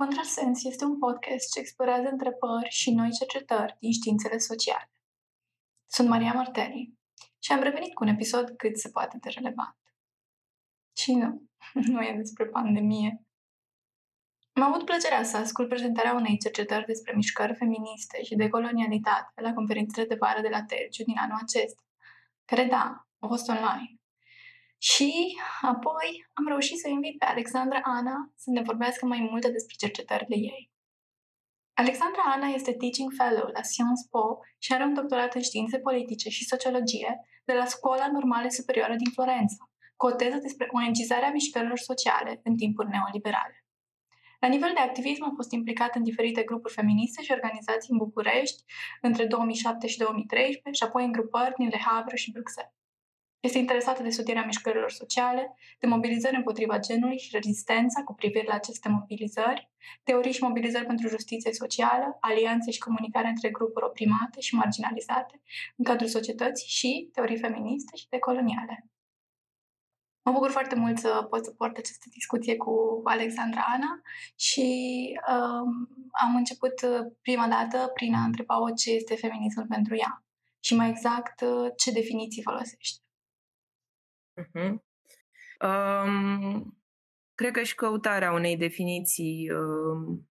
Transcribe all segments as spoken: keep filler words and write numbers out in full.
Contrasens este un podcast ce explorează întrebări și noi cercetări din științele sociale. Sunt Maria Martelli și am revenit cu un episod cât se poate de relevant. Și nu, nu e despre pandemie. Am avut plăcerea să ascult prezentarea unei cercetări despre mișcări feministe și decolonialitate la conferințele de vară de la Terciu din anul acesta, care, da, au fost online. Și apoi am reușit să invit pe Alexandra Ana să ne vorbească mai multe despre cercetările ei. Alexandra Ana este Teaching Fellow la Sciences Po și are un doctorat în științe politice și sociologie de la Școala Normală Superioară din Florența, cu o teză despre O N G-zarea mișcărilor sociale în timpuri neoliberale. La nivel de activism a fost implicat în diferite grupuri feministe și organizații în București între două mii șapte și două mii treisprezece și apoi în grupări din Le Havre și Bruxelles. Este interesată de studierea mișcărilor sociale, de mobilizări împotriva genului și rezistența cu privire la aceste mobilizări, teorii și mobilizări pentru justiție socială, alianțe și comunicare între grupuri oprimate și marginalizate în cadrul societății și teorii feministe și decoloniale. Mă bucur foarte mult să pot să port această discuție cu Alexandra Ana și um, am început prima dată prin a întreba-o ce este feminismul pentru ea și mai exact ce definiții folosește. Uh-huh. Um, cred că și căutarea unei definiții um,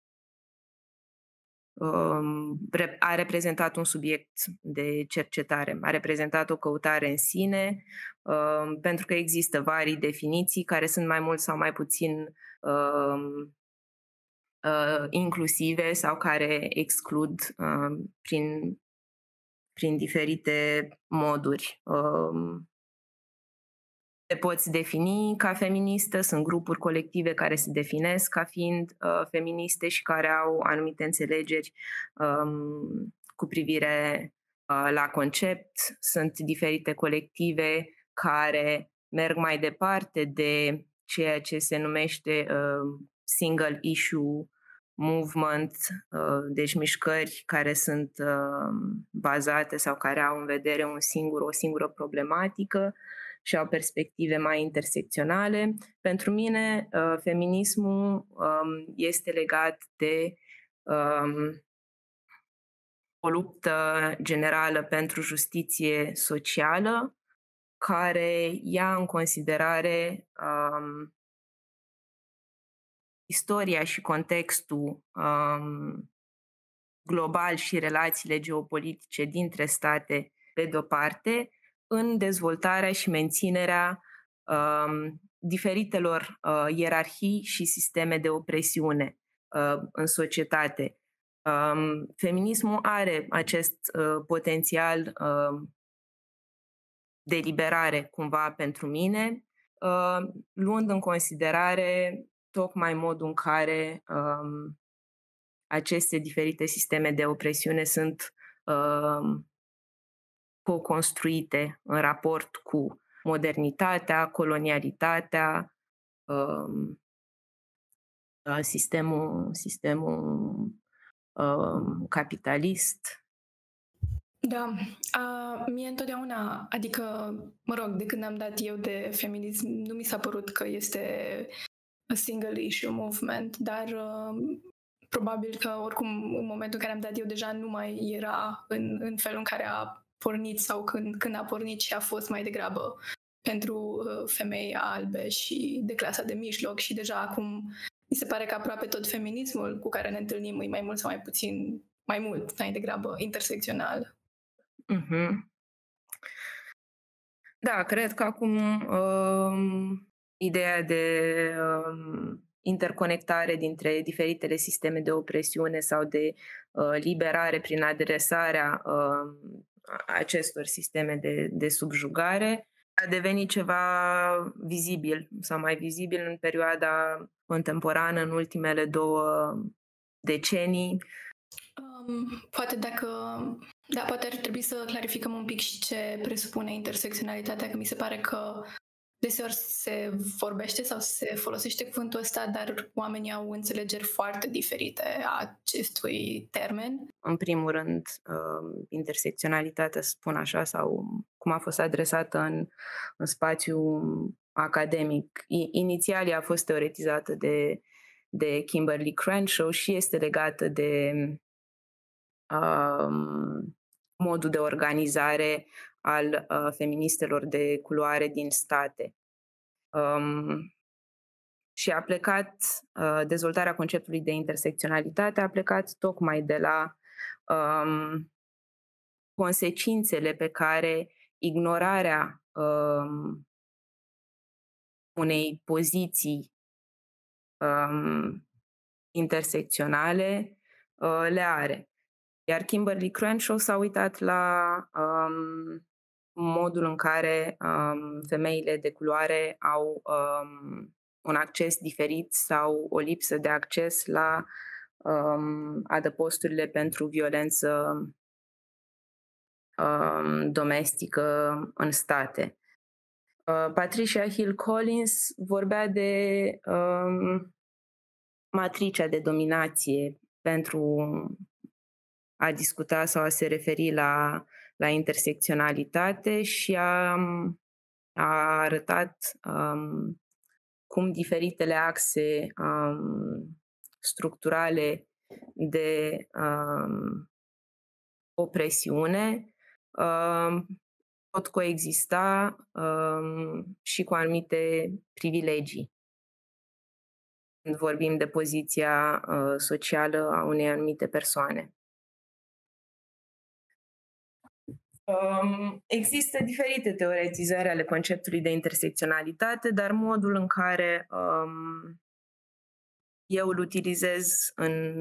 um, a reprezentat un subiect de cercetare, a reprezentat o căutare în sine, um, pentru că există vari definiții care sunt mai mult sau mai puțin um, uh, inclusive sau care exclud um, prin, prin diferite moduri. Um, Te poți defini ca feministă, sunt grupuri colective care se definesc ca fiind uh, feministe și care au anumite înțelegeri um, cu privire uh, la concept. Sunt diferite colective care merg mai departe de ceea ce se numește uh, single issue movement, uh, deci mișcări care sunt uh, bazate sau care au în vedere un singur, o singură problematică și au perspective mai intersecționale. Pentru mine, uh, feminismul um, este legat de um, o luptă generală pentru justiție socială care ia în considerare um, istoria și contextul um, global și relațiile geopolitice dintre state pe de-o parte, în dezvoltarea și menținerea um, diferitelor uh, ierarhii și sisteme de opresiune uh, în societate. Um, feminismul are acest uh, potențial uh, de liberare cumva pentru mine, uh, luând în considerare tocmai modul în care um, aceste diferite sisteme de opresiune sunt uh, co-construite în raport cu modernitatea, colonialitatea, um, sistemul, sistemul um, capitalist. Da, a, mie întotdeauna, adică, mă rog, de când am dat eu de feminism, nu mi s-a părut că este a single issue movement, dar uh, probabil că oricum în momentul în care am dat eu deja nu mai era în, în felul în care a pornit sau când, când a pornit și a fost mai degrabă pentru uh, femei albe și de clasa de mijloc și deja acum mi se pare că aproape tot feminismul cu care ne întâlnim e mai mult sau mai puțin, mai mult, mai degrabă intersecțional. Mm-hmm. Da, cred că acum um, ideea de um, interconectare dintre diferitele sisteme de opresiune sau de uh, liberare prin adresarea uh, acestor sisteme de, de subjugare a devenit ceva vizibil sau mai vizibil în perioada contemporană, în ultimele două decenii. Um, poate dacă... Da, poate ar trebui să clarificăm un pic și ce presupune intersecționalitatea, că mi se pare că deseori se vorbește sau se folosește cuvântul ăsta, dar oamenii au înțelegeri foarte diferite a acestui termen. În primul rând, intersecționalitatea, să spun așa, sau cum a fost adresată în, în spațiu academic. Inițial ea a fost teoretizată de de Kimberly Crenshaw și este legată de um, modul de organizare al uh, feministelor de culoare din state. Um, și a plecat, uh, dezvoltarea conceptului de intersecționalitate a plecat tocmai de la um, consecințele pe care ignorarea um, unei poziții um, intersecționale uh, le are. Iar Kimberly Crenshaw s-a uitat la um, modul în care um, femeile de culoare au um, un acces diferit sau o lipsă de acces la um, adăposturile pentru violență um, domestică în state. Uh, Patricia Hill Collins vorbea de um, matricea de dominație pentru a discuta sau a se referi la, la intersecționalitate și a, a arătat um, cum diferitele axe um, structurale de um, opresiune um, pot coexista um, și cu anumite privilegii. Când vorbim de poziția uh, socială a unei anumite persoane. Um, există diferite teoretizări ale conceptului de intersecționalitate, dar modul în care um, eu îl utilizez în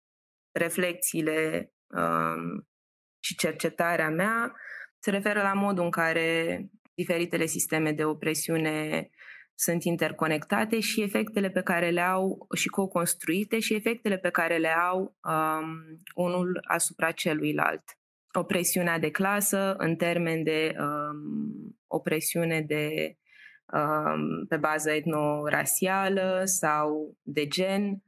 reflexiile um, și cercetarea mea se referă la modul în care diferitele sisteme de opresiune sunt interconectate și efectele pe care le au și co-construite și efectele pe care le au um, unul asupra celuilalt. Opresiunea de clasă în termen de um, opresiune de, um, pe bază etnorasială sau de gen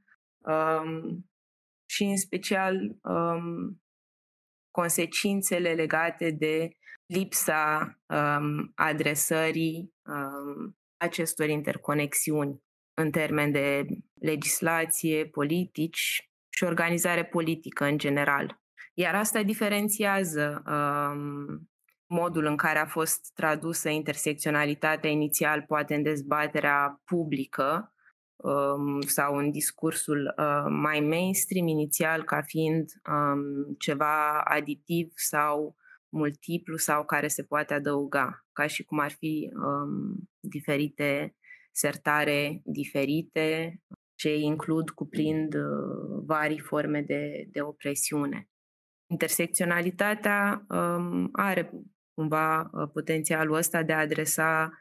um, și în special um, consecințele legate de lipsa um, adresării um, acestor interconexiuni în termen de legislație, politici și organizare politică în general. Iar asta diferențiază um, modul în care a fost tradusă intersecționalitatea inițial, poate în dezbaterea publică um, sau în discursul uh, mai mainstream inițial, ca fiind um, ceva aditiv sau multiplu sau care se poate adăuga, ca și cum ar fi um, diferite sertare diferite, ce includ, cuprind uh, vari forme de, de opresiune. Intersecționalitatea um, are cumva uh, potențialul ăsta de a adresa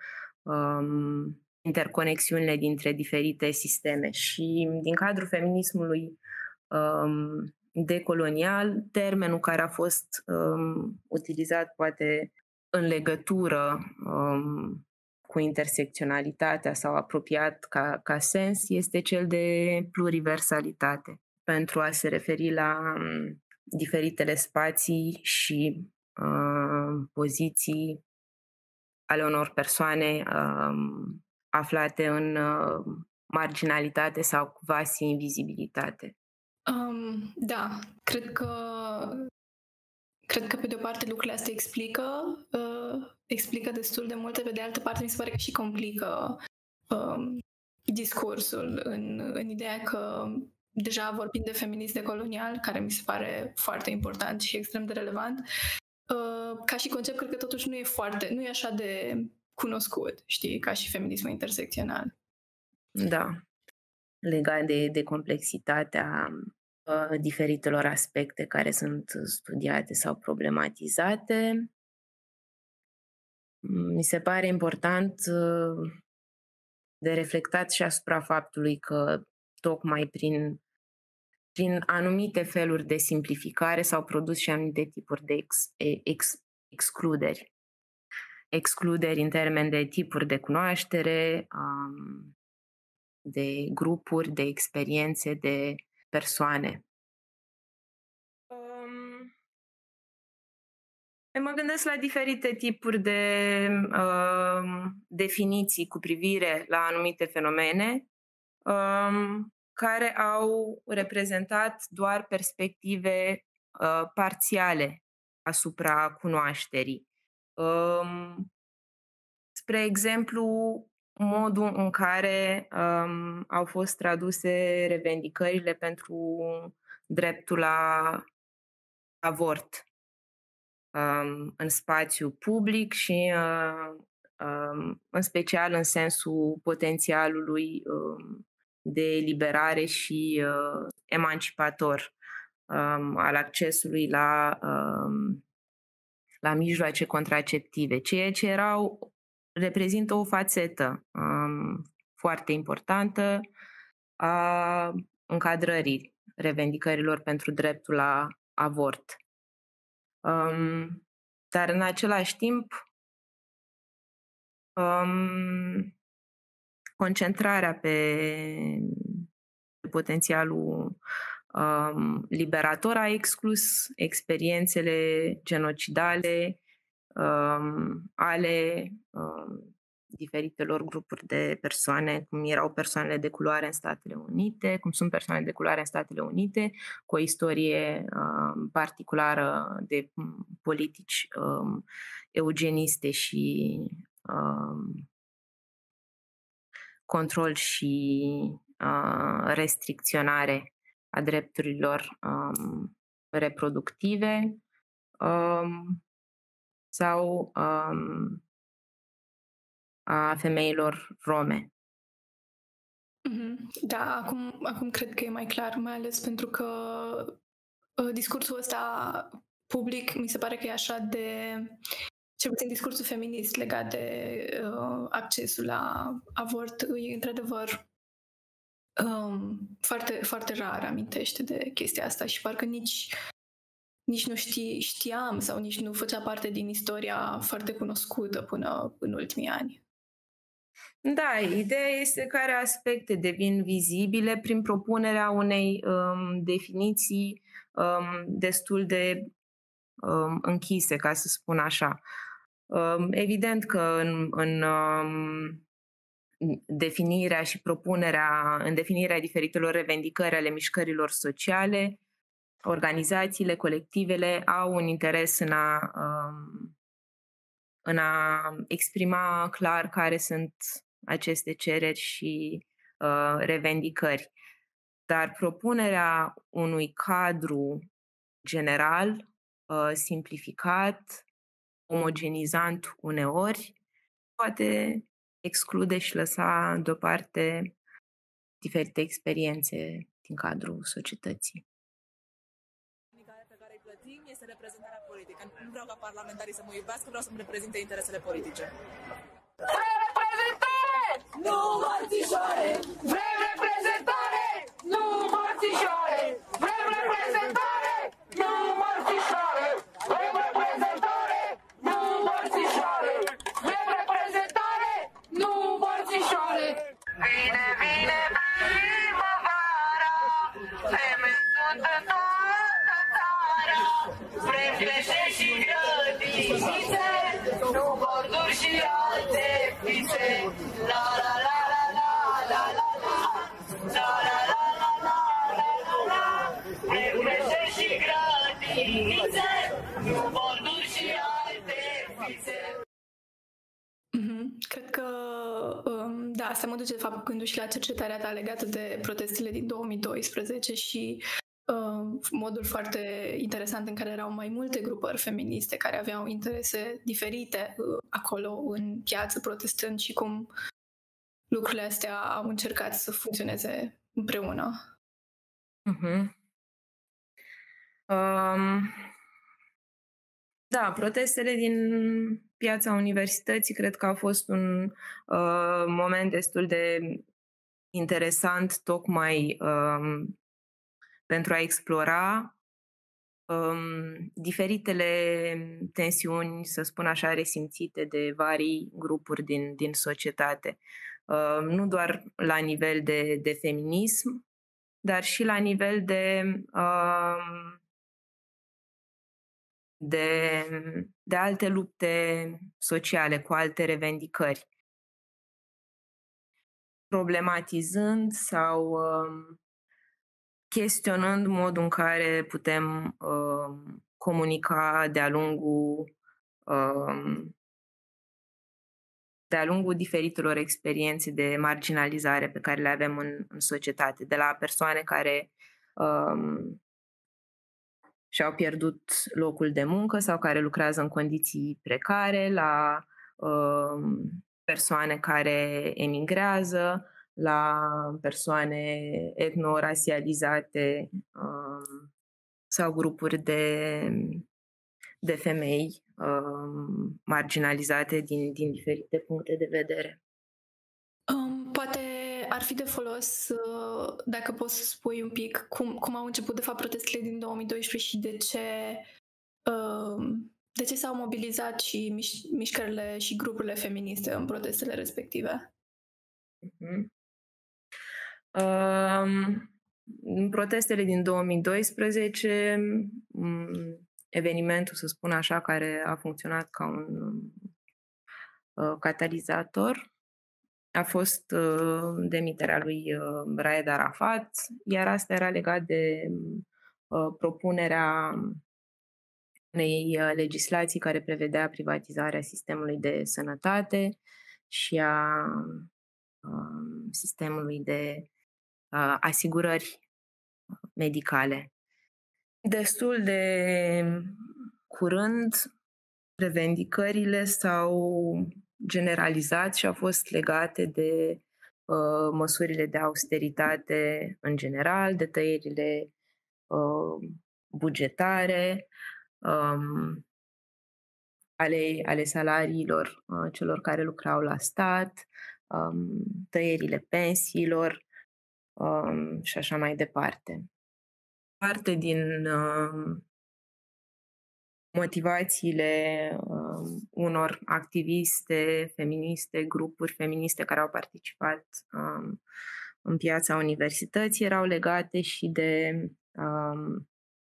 um, interconexiunile dintre diferite sisteme și din cadrul feminismului um, decolonial, termenul care a fost um, utilizat poate în legătură um, cu intersecționalitatea sau apropiat ca, ca sens este cel de pluriversalitate, pentru a se referi la um, diferitele spații și uh, poziții ale unor persoane uh, aflate în uh, marginalitate sau quasi invizibilitate. Um, da, cred că cred că pe de o parte lucrurile astea explică uh, explică destul de multe, pe de altă parte mi se pare că și complică uh, discursul în, în ideea că deja vorbim de feminism decolonial, care mi se pare foarte important și extrem de relevant, uh, ca și concept cred că totuși nu e foarte, nu e așa de cunoscut, știi, ca și feminismul intersecțional. Da. Legat de, de complexitatea uh, diferitelor aspecte care sunt studiate sau problematizate. Mi se pare important uh, de reflectat și asupra faptului că tocmai prin, prin anumite feluri de simplificare s-au produs și anumite tipuri de ex, ex, excluderi. Excluderi în termen de tipuri de cunoaștere, um, de grupuri, de experiențe, de persoane. Um, mă gândesc la diferite tipuri de um, definiții cu privire la anumite fenomene, um, care au reprezentat doar perspective uh, parțiale asupra cunoașterii. Um, spre exemplu, modul în care um, au fost traduse revendicările pentru dreptul la avort um, în spațiu public și uh, um, în special în sensul potențialului um, de eliberare și uh, emancipator um, al accesului la, um, la mijloace contraceptive, ceea ce erau, reprezintă o fațetă um, foarte importantă a încadrării revendicărilor pentru dreptul la avort. Um, dar în același timp, um, concentrarea pe potențialul um, liberator a exclus experiențele genocidale um, ale um, diferitelor grupuri de persoane, cum erau persoanele de culoare în Statele Unite, cum sunt persoanele de culoare în Statele Unite, cu o istorie um, particulară de um, politici um, eugeniste și um, control și uh, restricționare a drepturilor um, reproductive um, sau um, a femeilor rome. Da, acum, acum cred că e mai clar, mai ales pentru că uh, discursul ăsta public mi se pare că e așa de, cel puțin discursul feminist legat de uh, accesul la avort, e într-adevăr um, foarte, foarte rar amintește de chestia asta și parcă nici, nici nu ști, știam sau nici nu făcea parte din istoria foarte cunoscută până în ultimii ani. Da, ideea este care aspecte devin vizibile prin propunerea unei um, definiții um, destul de um, închise, ca să spun așa. Um, evident că în, în um, definirea și propunerea, în definirea diferitelor revendicări ale mișcărilor sociale, organizațiile, colectivele au un interes în a, um, în a exprima clar care sunt aceste cereri și uh, revendicări. Dar propunerea unui cadru general, uh, simplificat, omogenizant uneori, poate exclude și lăsa deoparte diferite experiențe din cadrul societății. Pe care îi plătim este reprezentarea politică. Nu vreau ca parlamentarii să mă iubească, vreau să-mi reprezinte interesele politice. Vrem reprezentare! Nu mărțișoare! Vrem reprezentare! Nu mărțișoare! Vrem reprezentare! Nu mărțișoare! Vrem reprezentare! Nu mărțișoare! Vrem reprezentare! Nu mărțișoare! Vine, vine primăvara, femei sunt în toată țara, vrem pește și grădinițe, nu borduri și alte fițe. La la la la la la la la la la la la la la la. Vrem pește și grădinițe, nu borduri și alte fițe. Mm-hmm. Cred că, um, da, asta mă duce, de fapt, gându-și la cercetarea ta legată de protestele din două mii doisprezece și uh, modul foarte interesant în care erau mai multe grupări feministe care aveau interese diferite uh, acolo în piață protestând și cum lucrurile astea au încercat să funcționeze împreună. Uh-huh. Um, da, protestele din piața universității cred că au fost un uh, moment destul de interesant tocmai um, pentru a explora um, diferitele tensiuni, să spun așa, resimțite de varii grupuri din, din societate. Uh, nu doar la nivel de, de feminism, dar și la nivel de, uh, de, de alte lupte sociale, cu alte revendicări. Problematizând sau uh, chestionând modul în care putem uh, comunica de-a lungul uh, de-a lungul diferitelor experiențe de marginalizare pe care le avem în, în societate, de la persoane care um, și-au pierdut locul de muncă sau care lucrează în condiții precare, la um, persoane care emigrează, la persoane etnorasializate um, sau grupuri de, de femei um, marginalizate din, din diferite puncte de vedere. Um, poate ar fi de folos, uh, dacă poți să spui un pic cum, cum au început de fapt protestele din două mii doisprezece și de ce, uh, de ce s-au mobilizat și miș- mișcările și grupurile feministe în protestele respective. Uh-huh. Um, în protestele din două mii doisprezece, um, evenimentul, să spun așa, care a funcționat ca un uh, catalizator, a fost uh, demiterea lui uh, Raed Arafat, iar asta era legat de uh, propunerea unei uh, legislații care prevedea privatizarea sistemului de sănătate și a uh, sistemului de uh, asigurări medicale. Destul de curând, revendicările s-au generalizat și au fost legate de uh, măsurile de austeritate în general, de tăierile uh, bugetare, um, ale, ale salariilor uh, celor care lucrau la stat, um, tăierile pensiilor um, și așa mai departe. Parte din uh, motivațiile uh, unor activiste feministe, grupuri feministe care au participat um, în piața universității erau legate și de um,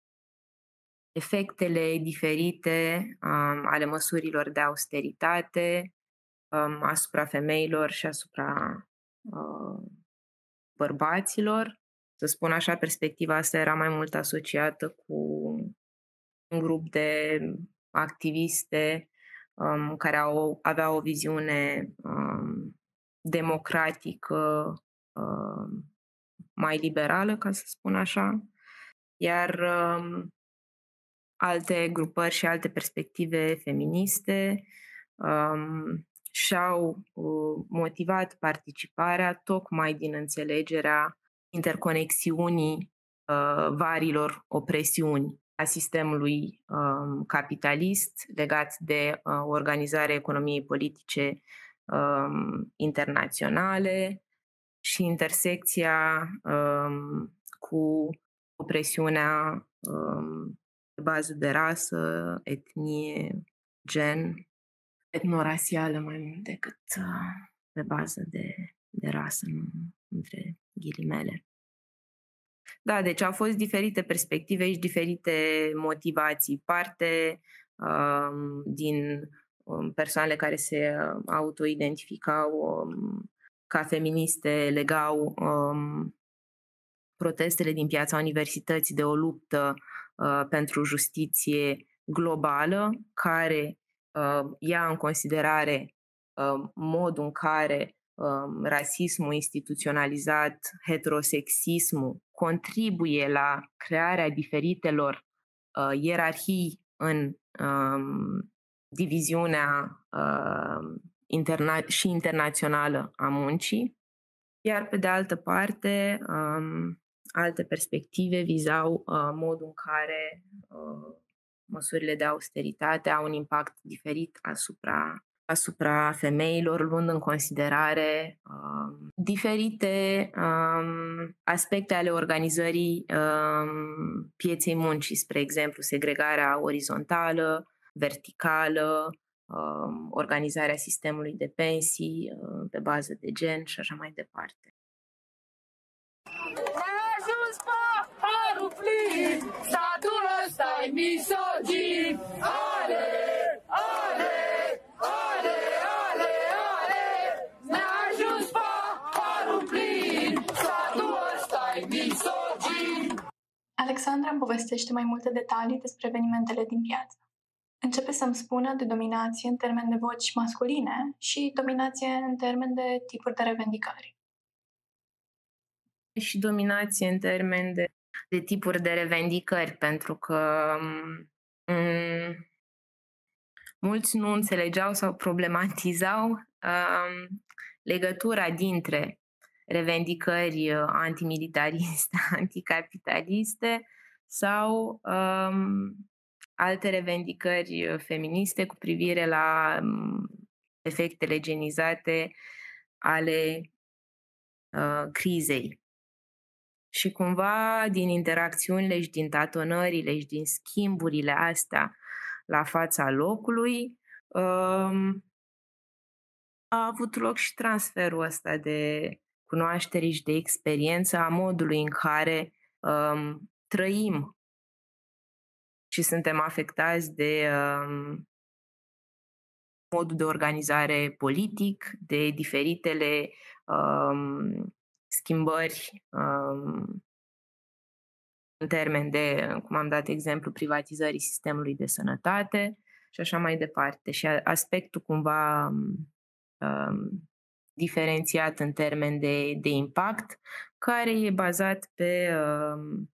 efectele diferite um, ale măsurilor de austeritate um, asupra femeilor și asupra uh, bărbaților. Să spun așa, perspectiva asta era mai mult asociată cu un grup de activiste um, care au, aveau o viziune um, democratică, um, mai liberală, ca să spun așa, iar um, alte grupări și alte perspective feministe um, și-au uh, motivat participarea tocmai din înțelegerea interconexiunii uh, varilor opresiuni a sistemului um, capitalist legat de uh, organizarea economiei politice um, internaționale și intersecția um, cu opresiunea um, pe bază de rasă, etnie, gen, etnorasială mai mult decât uh, pe bază de, de rasă, nu, între ghilimele. Da, deci au fost diferite perspective și diferite motivații. Parte um, din um, persoanele care se autoidentificau um, ca feministe legau um, protestele din piața universității de o luptă uh, pentru justiție globală, care uh, ia în considerare uh, modul în care uh, rasismul instituționalizat, heterosexismul contribuie la crearea diferitelor uh, ierarhii în um, diviziunea uh, interna- și internațională a muncii, iar pe de altă parte um, alte perspective vizau uh, modul în care uh, măsurile de austeritate au un impact diferit asupra, asupra femeilor, luând în considerare uh, diferite um, aspecte ale organizării um, pieței muncii, spre exemplu, segregarea orizontală, verticală, um, organizarea sistemului de pensii uh, pe bază de gen și așa mai departe. Statul ăsta-i misogin. Ale, ale, ale, ale, ale, ne-a ajuns paharul plin. Statul ăsta-i misogin. Alexandra îmi povestește mai multe detalii despre evenimentele din viață. Începe să-mi spună de dominație în termen de voci masculine și dominație în termen de tipuri de revendicări. Și dominație în termen de, de tipuri de revendicări, pentru că m- mulți nu înțelegeau sau problematizau um, legătura dintre revendicări antimilitariste, anticapitaliste sau um, alte revendicări feministe cu privire la um, efectele genizate ale uh, crizei. Și cumva din interacțiunile și din tatonările și din schimburile astea la fața locului um, a avut loc și transferul ăsta de cunoaștere și de experiență a modului în care um, trăim și suntem afectați de um, modul de organizare politic, de diferitele um, schimbări um, în termen de, cum am dat exemplu, privatizării sistemului de sănătate și așa mai departe. Și aspectul cumva um, diferențiat în termen de, de impact, care e bazat pe um,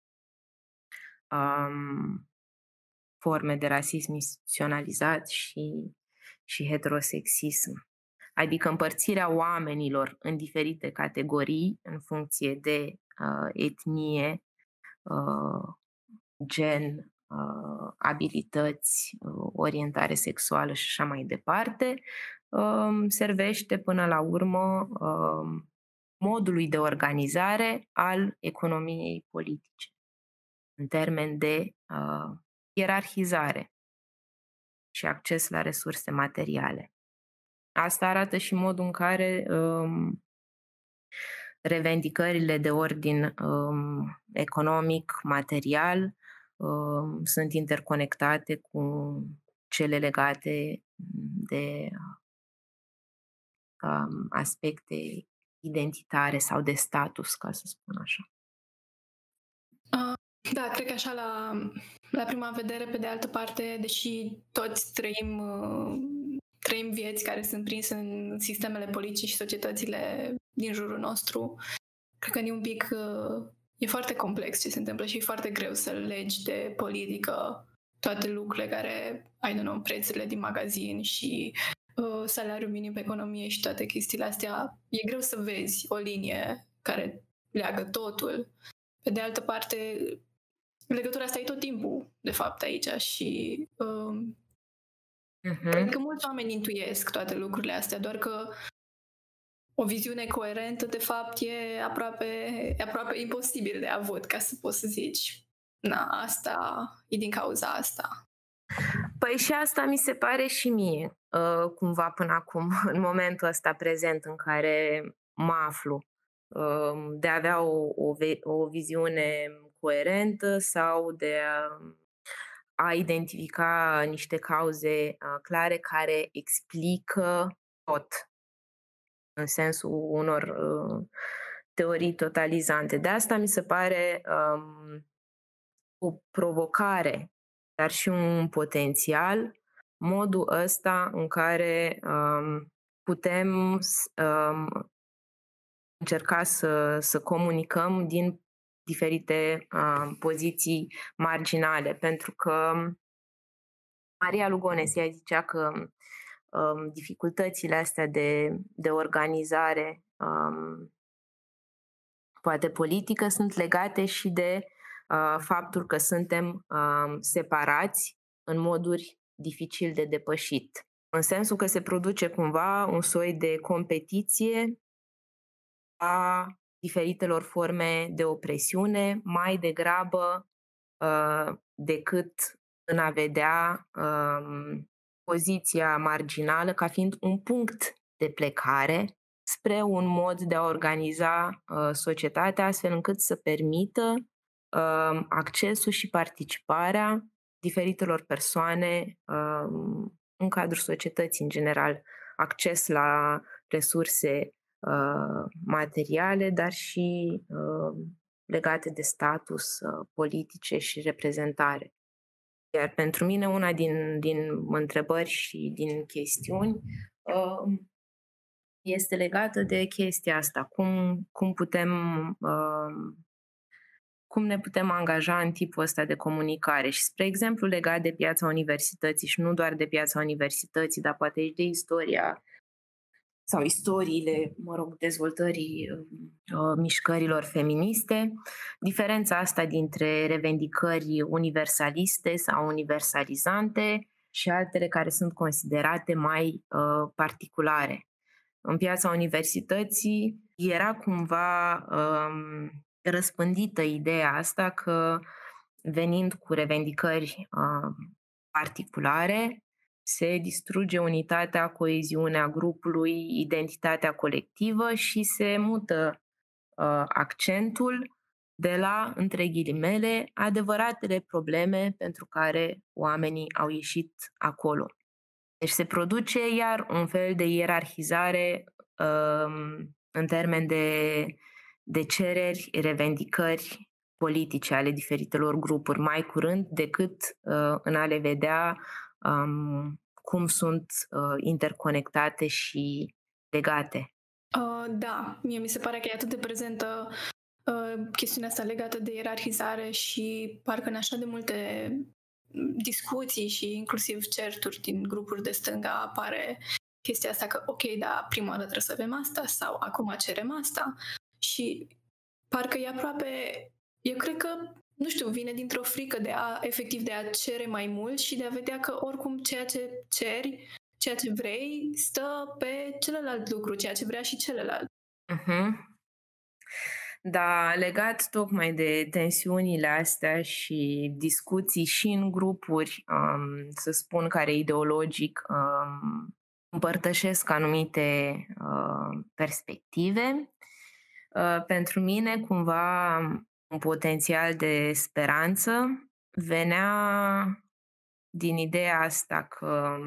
um, forme de rasism instituționalizat și, și heterosexism. Adică împărțirea oamenilor în diferite categorii în funcție de uh, etnie, uh, gen, uh, abilități, uh, orientare sexuală și așa mai departe, uh, servește până la urmă uh, modului de organizare al economiei politice, în termen de uh, ierarhizare și acces la resurse materiale. Asta arată și modul în care um, revendicările de ordin um, economic, material, um, sunt interconectate cu cele legate de um, aspecte identitare sau de status, ca să spun așa. Uh, da, cred că așa la, la prima vedere, pe de altă parte, deși toți trăim, uh, trăim vieți care sunt prinse în sistemele politice și societățile din jurul nostru, cred că e un pic, uh, e foarte complex ce se întâmplă și e foarte greu să legi de politică toate lucrurile care, I don't know, prețurile din magazin și uh, salariul minim pe economie și toate chestiile astea. E greu să vezi o linie care leagă totul. Pe de altă parte, legătura asta e tot timpul, de fapt, aici și um, Uh-huh. cred că mulți oameni intuiesc toate lucrurile astea, doar că o viziune coerentă, de fapt, e aproape, e aproape imposibil de avut, ca să poți să zici, na, asta e din cauza asta. Păi și asta mi se pare și mie, uh, cumva până acum, în momentul ăsta prezent în care mă aflu, uh, de a avea o, o, o viziune coerentă sau de a, a identifica niște cauze uh, clare care explică tot, în sensul unor uh, teorii totalizante. De asta mi se pare um, o provocare, dar și un potențial, modul ăsta în care um, putem um, încerca să, să comunicăm din diferite um, poziții marginale, pentru că Maria Lugones, ea zicea că um, dificultățile astea de, de organizare um, poate politică sunt legate și de uh, faptul că suntem uh, separați în moduri dificil de depășit. În sensul că se produce cumva un soi de competiție a diferitelor forme de opresiune, mai degrabă uh, decât în a vedea uh, poziția marginală ca fiind un punct de plecare spre un mod de a organiza uh, societatea astfel încât să permită uh, accesul și participarea diferitelor persoane uh, în cadrul societății în general, acces la resurse uh, materiale, dar și uh, legate de status uh, politice și reprezentare. Iar pentru mine una din, din întrebări și din chestiuni uh, este legată de chestia asta. Cum, cum putem... Uh, cum ne putem angaja în tipul ăsta de comunicare. Și, spre exemplu, legat de piața universității și nu doar de piața universității, dar poate și de istoria sau istoriile, mă rog, dezvoltării uh, mișcărilor feministe, diferența asta dintre revendicări universaliste sau universalizante și altele care sunt considerate mai uh, particulare. În piața universității era cumva um, răspândită ideea asta că, venind cu revendicări uh, particulare, se distruge unitatea, coeziunea grupului, identitatea colectivă și se mută uh, accentul de la, între ghilimele, adevăratele probleme pentru care oamenii au ieșit acolo. Deci se produce iar un fel de ierarhizare uh, în termen de, de cereri, revendicări politice ale diferitelor grupuri, mai curând decât uh, în a le vedea um, cum sunt uh, interconectate și legate. Uh, da, mie mi se pare că e atât de prezentă uh, chestiunea asta legată de ierarhizare și parcă în așa de multe discuții și inclusiv certuri din grupuri de stânga apare chestia asta că ok, da, prima dată trebuie să avem asta sau acum cerem asta și parcă e aproape, eu cred că, nu știu, vine dintr-o frică de a, efectiv de a cere mai mult și de a vedea că oricum ceea ce ceri, ceea ce vrei, stă pe celălalt lucru, ceea ce vrea și celălalt. Uh-huh. Da, legat tocmai de tensiunile astea și discuții și în grupuri, um, să spun, care ideologic um, împărtășesc anumite uh, perspective, uh, pentru mine cumva un potențial de speranță venea din ideea asta că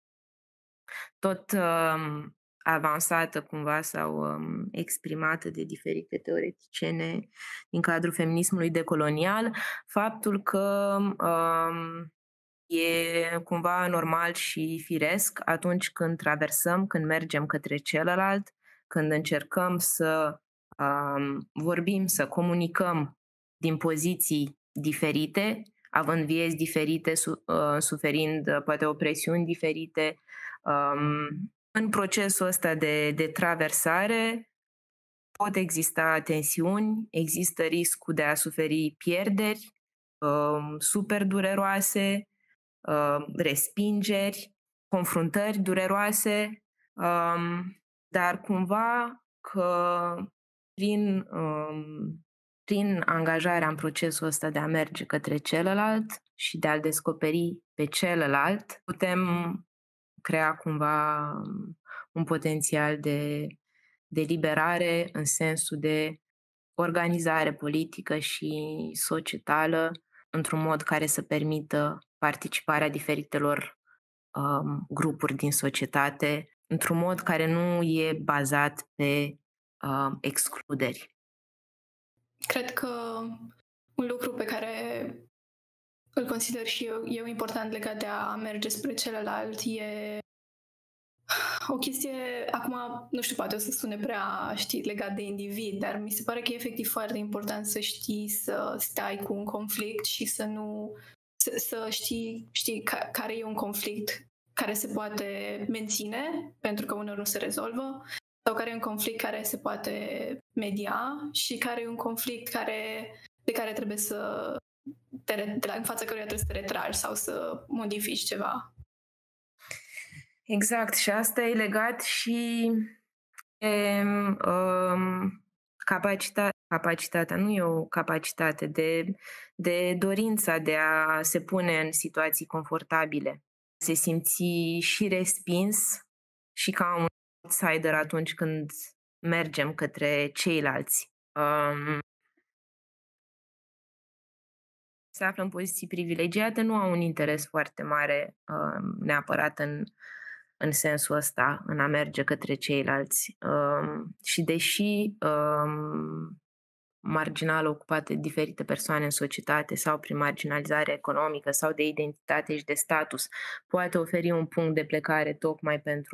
tot uh, avansată cumva sau um, exprimată de diferite teoreticiene din cadrul feminismului decolonial, faptul că um, e cumva normal și firesc atunci când traversăm, când mergem către celălalt, când încercăm să um, vorbim, să comunicăm din poziții diferite, având vieți diferite, su- uh, suferind uh, poate opresiuni diferite. Um, în procesul ăsta de, de traversare pot exista tensiuni, există riscul de a suferi pierderi um, super dureroase, um, respingeri, confruntări dureroase, um, dar cumva că prin, um, prin angajarea în procesul ăsta de a merge către celălalt și de a-l descoperi pe celălalt, putem crea cumva un potențial de, de liberare în sensul de organizare politică și societală într-un mod care să permită participarea diferitelor um, grupuri din societate, într-un mod care nu e bazat pe um, excluderi. Cred că un lucru pe care îl consider și eu, eu important legat de a merge spre celălalt e o chestie, acum, nu știu, poate o să sune prea, știi, legat de individ, dar mi se pare că e efectiv foarte important să știi să stai cu un conflict și să nu, să, să știi, știi ca, care e un conflict care se poate menține, pentru că uneori nu se rezolvă, sau care e un conflict care se poate media și care e un conflict care, de care trebuie să, te, de la, în fața căruia trebuie să te retragi sau să modifici ceva. Exact, și asta e legat și de um, capacitatea, capacitatea, nu e o capacitate, de, de dorința de a se pune în situații confortabile, se simți și respins și ca un outsider atunci când mergem către ceilalți. Um, se află în poziții privilegiate, nu au un interes foarte mare um, neapărat în în sensul ăsta, în a merge către ceilalți. Um, și deși um, marginală ocupată de diferite persoane în societate sau prin marginalizare economică sau de identitate și de status, poate oferi un punct de plecare tocmai pentru,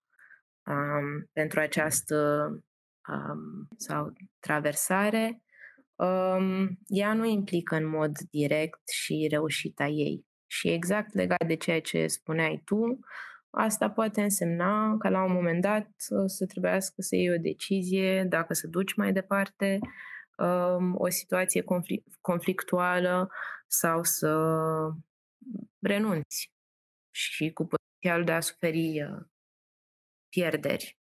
um, pentru această um, sau traversare. Um, ea nu implică în mod direct și reușita ei. Și exact legat de ceea ce spuneai tu, asta poate însemna că la un moment dat să trebuiască să iei o decizie dacă să duci mai departe um, o situație conflict- conflictuală sau să renunți și cu potențialul de a suferi uh, pierderi.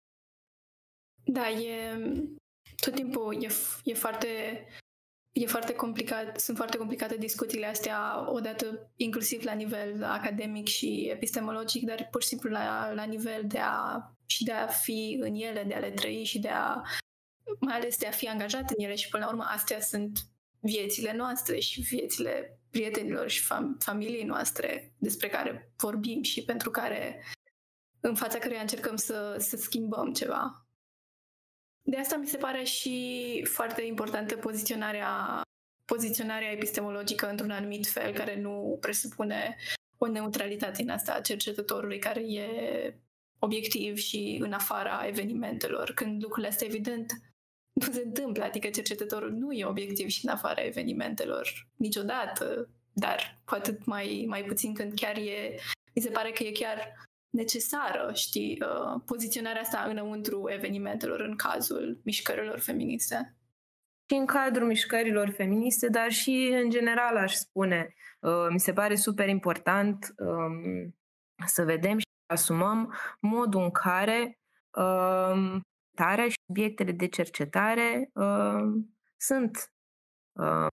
Da, e tot timpul e, e foarte e foarte complicat, sunt foarte complicate discuțiile astea, odată inclusiv la nivel academic și epistemologic, dar pur și simplu la, la nivel de a și de a fi în ele, de a le trăi și de a mai ales de a fi angajat în ele și până la urmă astea sunt viețile noastre și viețile prietenilor și fam- familiei noastre despre care vorbim și pentru care în fața căreia încercăm să, să schimbăm ceva. De asta mi se pare și foarte importantă poziționarea, poziționarea epistemologică într-un anumit fel, care nu presupune o neutralitate în asta a cercetătorului, care e obiectiv și în afara evenimentelor. Când lucrurile astea, evident, nu se întâmplă, adică cercetătorul nu e obiectiv și în afara evenimentelor niciodată, dar cu atât mai, mai puțin când chiar e, mi se pare că e chiar necesară, știi, uh, poziționarea asta înăuntru evenimentelor în cazul mișcărilor feministe. Și în cadrul mișcărilor feministe, dar și în general, aș spune, uh, mi se pare super important um, să vedem și să asumăm modul în care um, tarea și subiectele de cercetare um, sunt uh,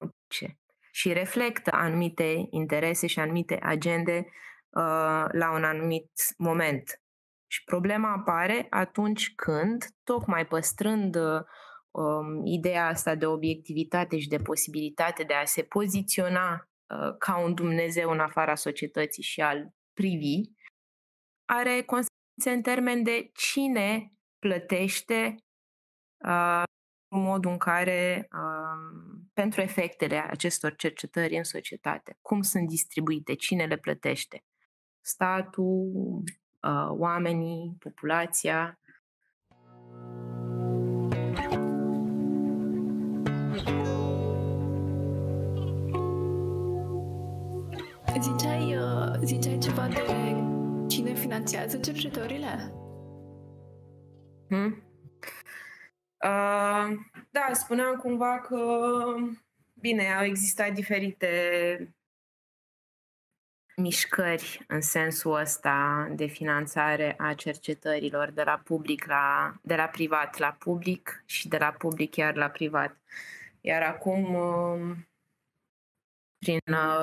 și reflectă anumite interese și anumite agende la un anumit moment. Și problema apare atunci când, tocmai păstrând um, ideea asta de obiectivitate și de posibilitate de a se poziționa uh, ca un Dumnezeu în afara societății și al privi, are consecințe în termen de cine plătește uh, modul în care, uh, pentru efectele acestor cercetări în societate, cum sunt distribuite, cine le plătește. Statul, uh, oamenii, populația. Ziceai, uh, ziceai ceva de cine finanțează cercetările? Hmm? Uh, da, spuneam cumva că, bine, au existat diferite mișcări în sensul ăsta de finanțare a cercetărilor de la public la, de la privat la public și de la public chiar la privat. Iar acum, prin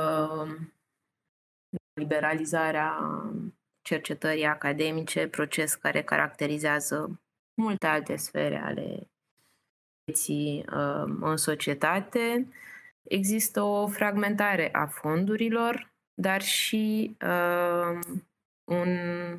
liberalizarea cercetării academice, proces care caracterizează multe alte sfere ale vieții în societate, există o fragmentare a fondurilor, dar și uh, un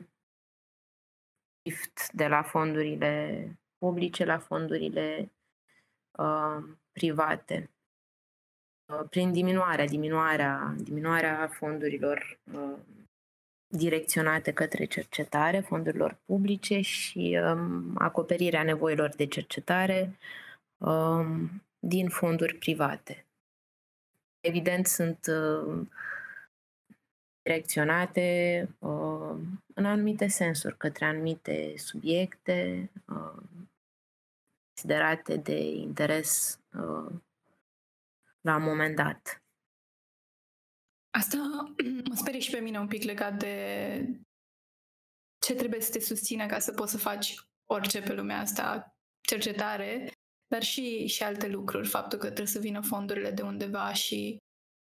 shift de la fondurile publice la fondurile uh, private. Uh, prin diminuarea, diminuarea, diminuarea fondurilor uh, direcționate către cercetare, fondurilor publice și um, acoperirea nevoilor de cercetare um, din fonduri private. Evident, sunt uh, direcționate uh, în anumite sensuri, către anumite subiecte uh, considerate de interes uh, la un moment dat. Asta mă sperie și pe mine un pic legat de ce trebuie să te susține ca să poți să faci orice pe lumea asta, cercetare, dar și, și alte lucruri, faptul că trebuie să vină fondurile de undeva și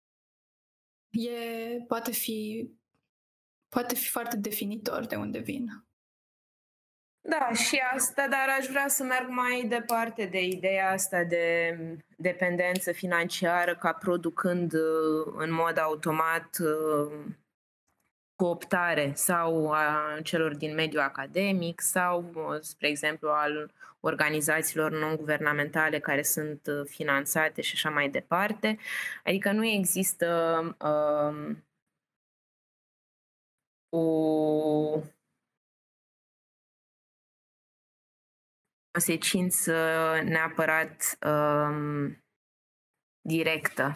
e, poate fi poate fi foarte definitor de unde vin. Da, și asta, dar aș vrea să merg mai departe de ideea asta de dependență financiară ca producând în mod automat cooptare sau a celor din mediul academic sau, spre exemplu, al organizațiilor non-guvernamentale care sunt finanțate și așa mai departe. Adică nu există um, o consecință neapărat um, directă.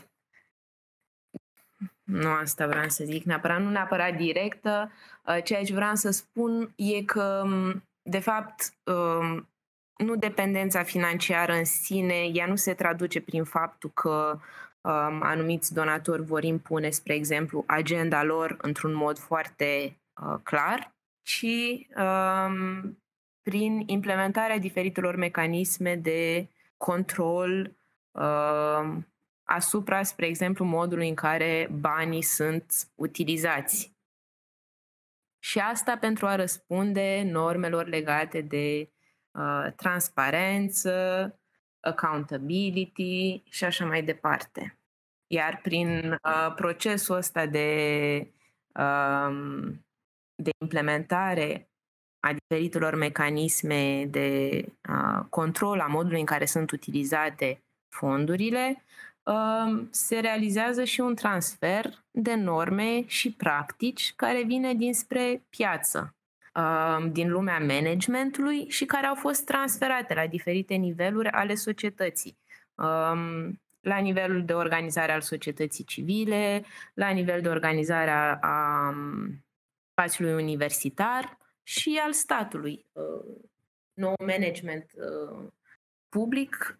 Nu asta vreau să zic, neapărat, nu neapărat directă. Ceea ce vreau să spun e că, de fapt, nu dependența financiară în sine, ea nu se traduce prin faptul că um, anumiți donatori vor impune, spre exemplu, agenda lor într-un mod foarte uh, clar, ci um, prin implementarea diferitelor mecanisme de control uh, asupra, spre exemplu, modului în care banii sunt utilizați. Și asta pentru a răspunde normelor legate de uh, transparență, accountability și așa mai departe. Iar prin uh, procesul ăsta de, uh, de implementare a diferitelor mecanisme de uh, control a modului în care sunt utilizate fondurile, se realizează și un transfer de norme și practici care vine dinspre piață, din lumea managementului și care au fost transferate la diferite niveluri ale societății. La nivelul de organizare al societății civile, la nivel de organizare a, a spațiului universitar și al statului. Nou management public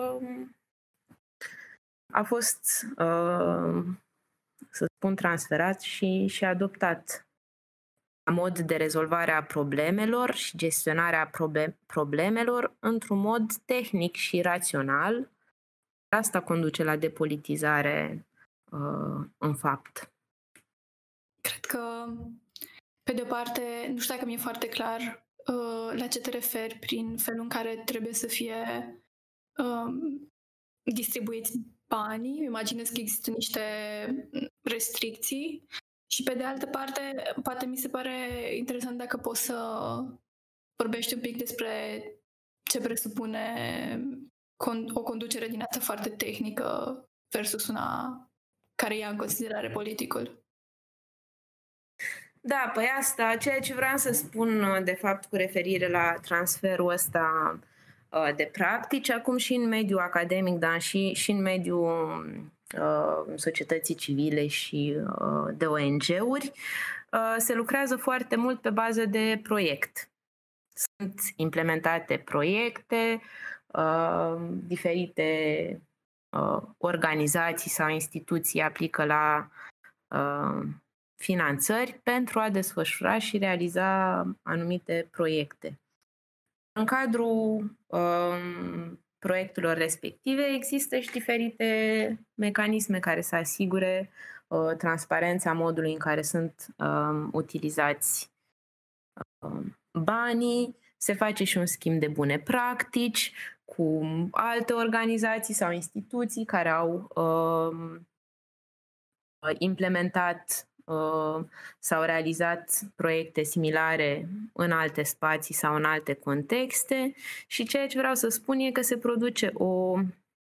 a fost, uh, să spun, transferat și, și adoptat ca mod de rezolvare a problemelor și gestionarea problem- problemelor într-un mod tehnic și rațional. Asta conduce la depolitizare uh, în fapt. Cred că, pe de-o parte, nu știu dacă mi-e foarte clar uh, la ce te referi prin felul în care trebuie să fie uh, distribuiți banii. Imaginez că există niște restricții și, pe de altă parte, poate mi se pare interesant dacă poți să vorbești un pic despre ce presupune o conducere din asta foarte tehnică versus una care ia în considerare politicul. Da, păi asta, ceea ce vreau să spun, de fapt, cu referire la transferul ăsta de practici, acum și în mediul academic, dar și, și în mediul uh, societății civile și uh, de O N G-uri, uh, se lucrează foarte mult pe bază de proiect. Sunt implementate proiecte, uh, diferite uh, organizații sau instituții aplică la uh, finanțări pentru a desfășura și realiza anumite proiecte. În cadrul um, proiectelor respective există și diferite mecanisme care să asigure uh, transparența modului în care sunt um, utilizați um, banii. Se face și un schimb de bune practici cu alte organizații sau instituții care au um, implementat s-au realizat proiecte similare în alte spații sau în alte contexte și ceea ce vreau să spun e că se produce o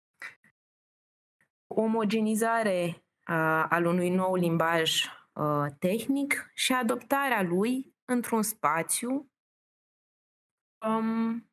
omogenizare al unui nou limbaj tehnic și adoptarea lui într-un spațiu um,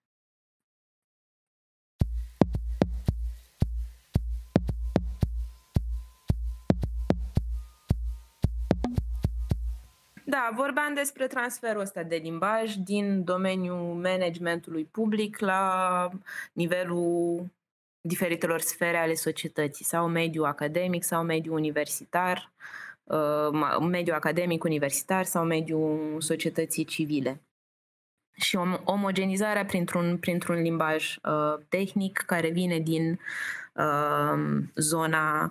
Da, vorbeam despre transferul ăsta de limbaj din domeniul managementului public la nivelul diferitelor sfere ale societății, sau mediul academic, sau mediul universitar, mediul academic universitar sau mediul societății civile. Și omogenizarea printr-un, printr-un limbaj uh, tehnic care vine din uh, zona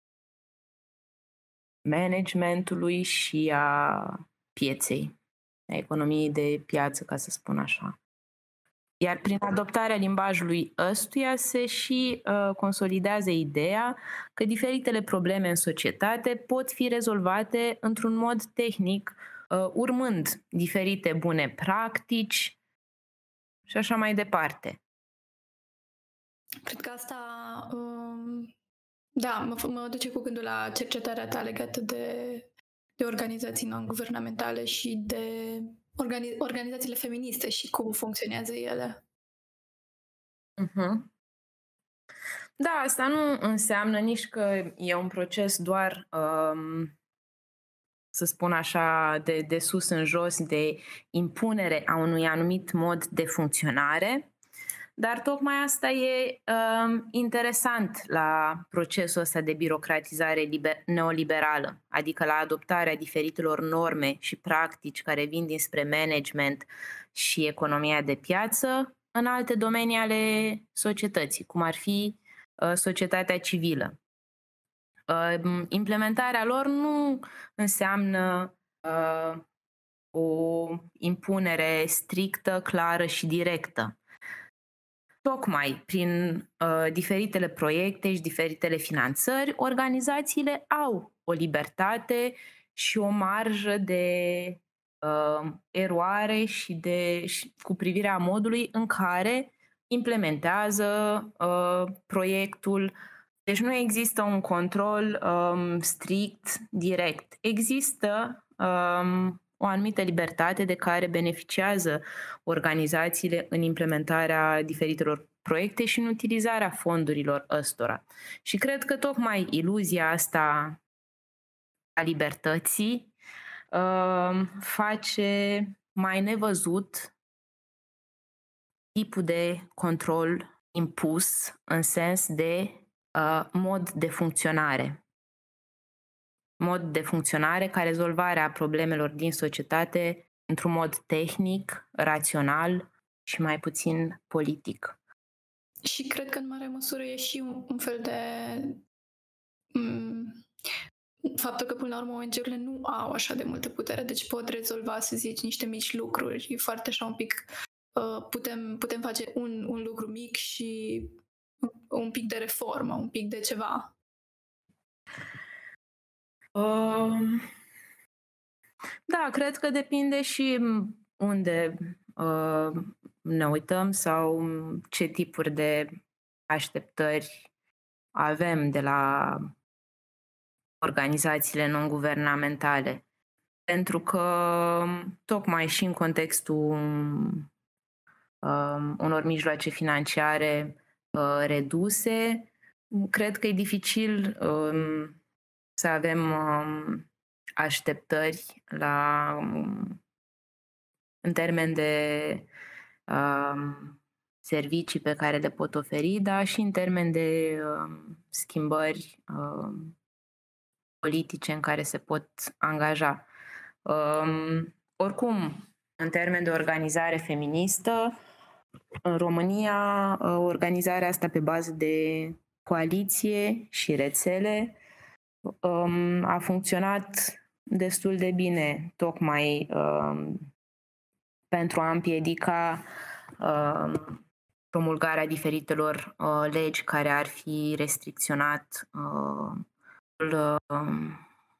managementului și a pieței, a economiei de piață, ca să spun așa. Iar prin adoptarea limbajului ăstuia se și uh, consolidează ideea că diferitele probleme în societate pot fi rezolvate într-un mod tehnic, uh, urmând diferite bune practici și așa mai departe. Cred că asta, um, da, mă, mă duce cu gândul la cercetarea ta legată de, de organizații non-guvernamentale și de organi- organizațiile feministe și cum funcționează ele. Uh-huh. Da, asta nu înseamnă nici că e un proces doar, um, să spun așa, de, de sus în jos, de impunere a unui anumit mod de funcționare, dar tocmai asta e um, interesant la procesul ăsta de birocratizare liber- neoliberală, adică la adoptarea diferitelor norme și practici care vin dinspre management și economia de piață în alte domenii ale societății, cum ar fi uh, societatea civilă. Uh, implementarea lor nu înseamnă uh, o impunere strictă, clară și directă. Tocmai prin uh, diferitele proiecte și diferitele finanțări, organizațiile au o libertate și o marjă de uh, eroare și, de, și cu privirea modului în care implementează uh, proiectul. Deci nu există un control um, strict, direct. Există um, o anumită libertate de care beneficiază organizațiile în implementarea diferitelor proiecte și în utilizarea fondurilor ăstora. Și cred că tocmai iluzia asta a libertății uh, face mai nevăzut tipul de control impus în sens de uh, mod de funcționare. Mod de funcționare ca rezolvarea problemelor din societate într-un mod tehnic, rațional și mai puțin politic. Și cred că în mare măsură e și un, un fel de m- faptul că până la urmă O N G-urile nu au așa de multă putere, deci pot rezolva, să zici, niște mici lucruri, foarte așa un pic, uh, putem, putem face un, un lucru mic și un pic de reformă, un pic de ceva. Uh, da, cred că depinde și unde uh, ne uităm sau ce tipuri de așteptări avem de la organizațiile non-guvernamentale. Pentru că tocmai și în contextul uh, unor mijloace financiare uh, reduse, cred că e dificil uh, să avem um, așteptări la, um, în termen de um, servicii pe care le pot oferi, dar și în termen de um, schimbări um, politice în care se pot angaja. Um, oricum, în termen de organizare feministă, în România, organizarea asta pe bază de coaliție și rețele Um, a funcționat destul de bine, tocmai um, pentru a împiedica um, promulgarea diferitelor uh, legi care ar fi restricționat uh, uh,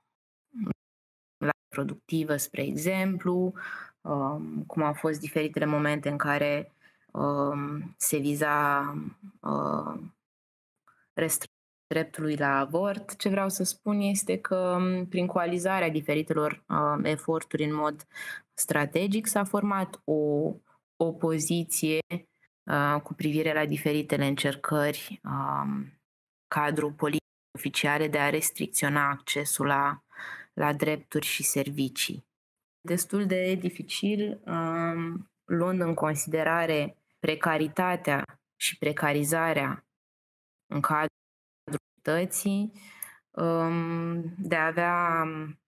la productivă, spre exemplu, um, cum au fost diferitele momente în care um, se viza uh, restricționarea dreptului la avort. Ce vreau să spun este că prin coalizarea diferitelor uh, eforturi în mod strategic s-a format o opoziție uh, cu privire la diferitele încercări uh, cadru politic oficiale de a restricționa accesul la, la drepturi și servicii. Destul de dificil, uh, luând în considerare precaritatea și precarizarea în cadrul de a avea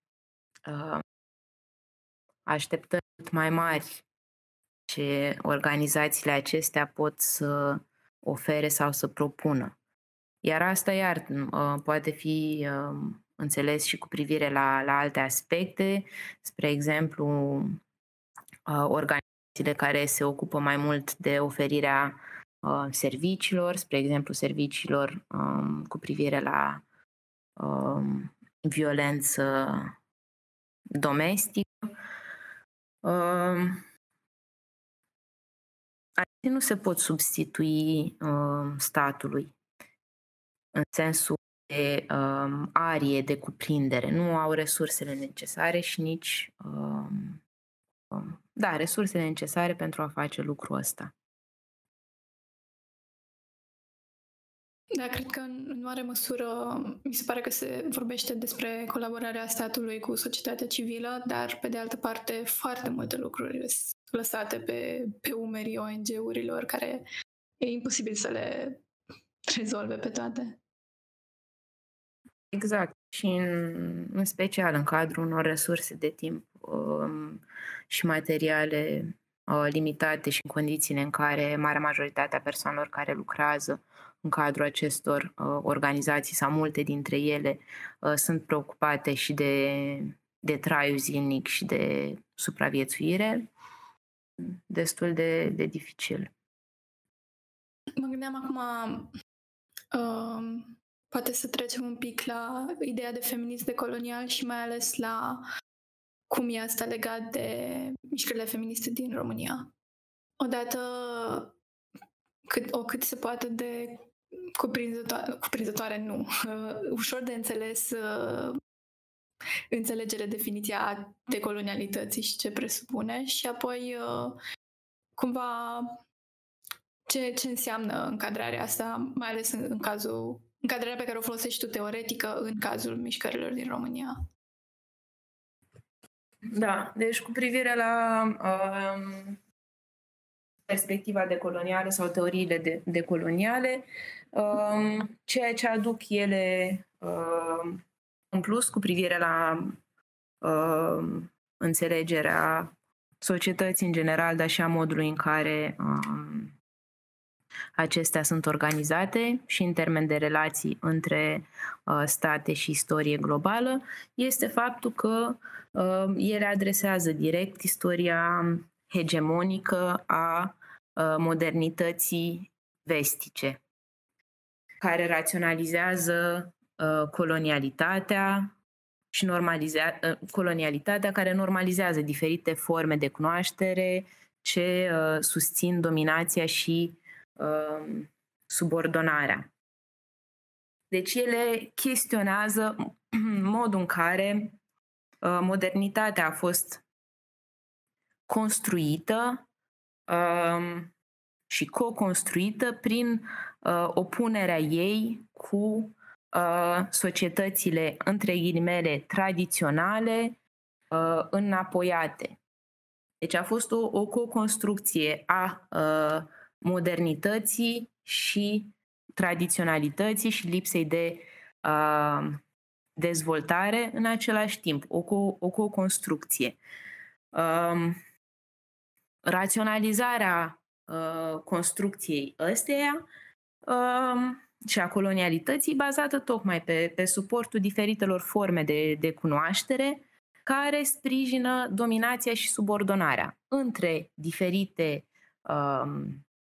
așteptări mai mari ce organizațiile acestea pot să ofere sau să propună. Iar asta iar poate fi înțeles și cu privire la, la alte aspecte, spre exemplu, organizații care se ocupă mai mult de oferirea uh, serviciilor, spre exemplu serviciilor um, cu privire la um, violență domestică. Um, Acestea nu se pot substitui um, statului în sensul de um, arie, de cuprindere. Nu au resursele necesare și nici um, um, da, resursele necesare pentru a face lucrul ăsta. Da, cred că în mare măsură mi se pare că se vorbește despre colaborarea statului cu societatea civilă, dar pe de altă parte foarte multe lucruri sunt lăsate pe, pe umerii O N G-urilor care e imposibil să le rezolve pe toate. Exact. Și în, în special în cadrul unor resurse de timp um, și materiale uh, limitate și în condițiile în care marea majoritate a persoanelor care lucrează în cadrul acestor uh, organizații sau multe dintre ele uh, sunt preocupate și de, de traiul zilnic și de supraviețuire, destul de, de dificil. Mă gândeam acum, uh, poate să trecem un pic la ideea de feminism decolonial și mai ales la cum e asta legat de mișcările feministe din România. Odată cât, o cât se poate de cuprinzătoare, cuprinzătoare nu, uh, ușor de înțeles uh, înțelegere definiția decolonialității și ce presupune și apoi uh, cumva ce, ce înseamnă încadrarea asta, mai ales în, în cazul, încadrarea pe care o folosești tu teoretică în cazul mișcărilor din România. Da, deci cu privire la um, perspectiva decolonială sau teoriile de, decoloniale, um, ceea ce aduc ele um, în plus cu privire la um, înțelegerea societății în general, dar și a modului în care um, acestea sunt organizate și în termen de relații între uh, state și istorie globală, este faptul că uh, ele adresează direct istoria hegemonică a uh, modernității vestice, care raționalizează uh, colonialitatea și normalizea, uh, colonialitatea care normalizează diferite forme de cunoaștere ce uh, susțin dominația și uh, subordonarea. Deci ele chestionează modul în care uh, modernitatea a fost construită uh, și co-construită prin uh, opunerea ei cu uh, societățile, între ghilimele, tradiționale, uh, înapoiate. Deci a fost o, o co-construcție a uh, modernității și tradiționalității și lipsei de uh, dezvoltare în același timp, o, co- o co-construcție. Uh, raționalizarea uh, construcției ăsteia uh, și a colonialității bazată tocmai pe, pe suportul diferitelor forme de, de cunoaștere care sprijină dominația și subordonarea între diferite uh,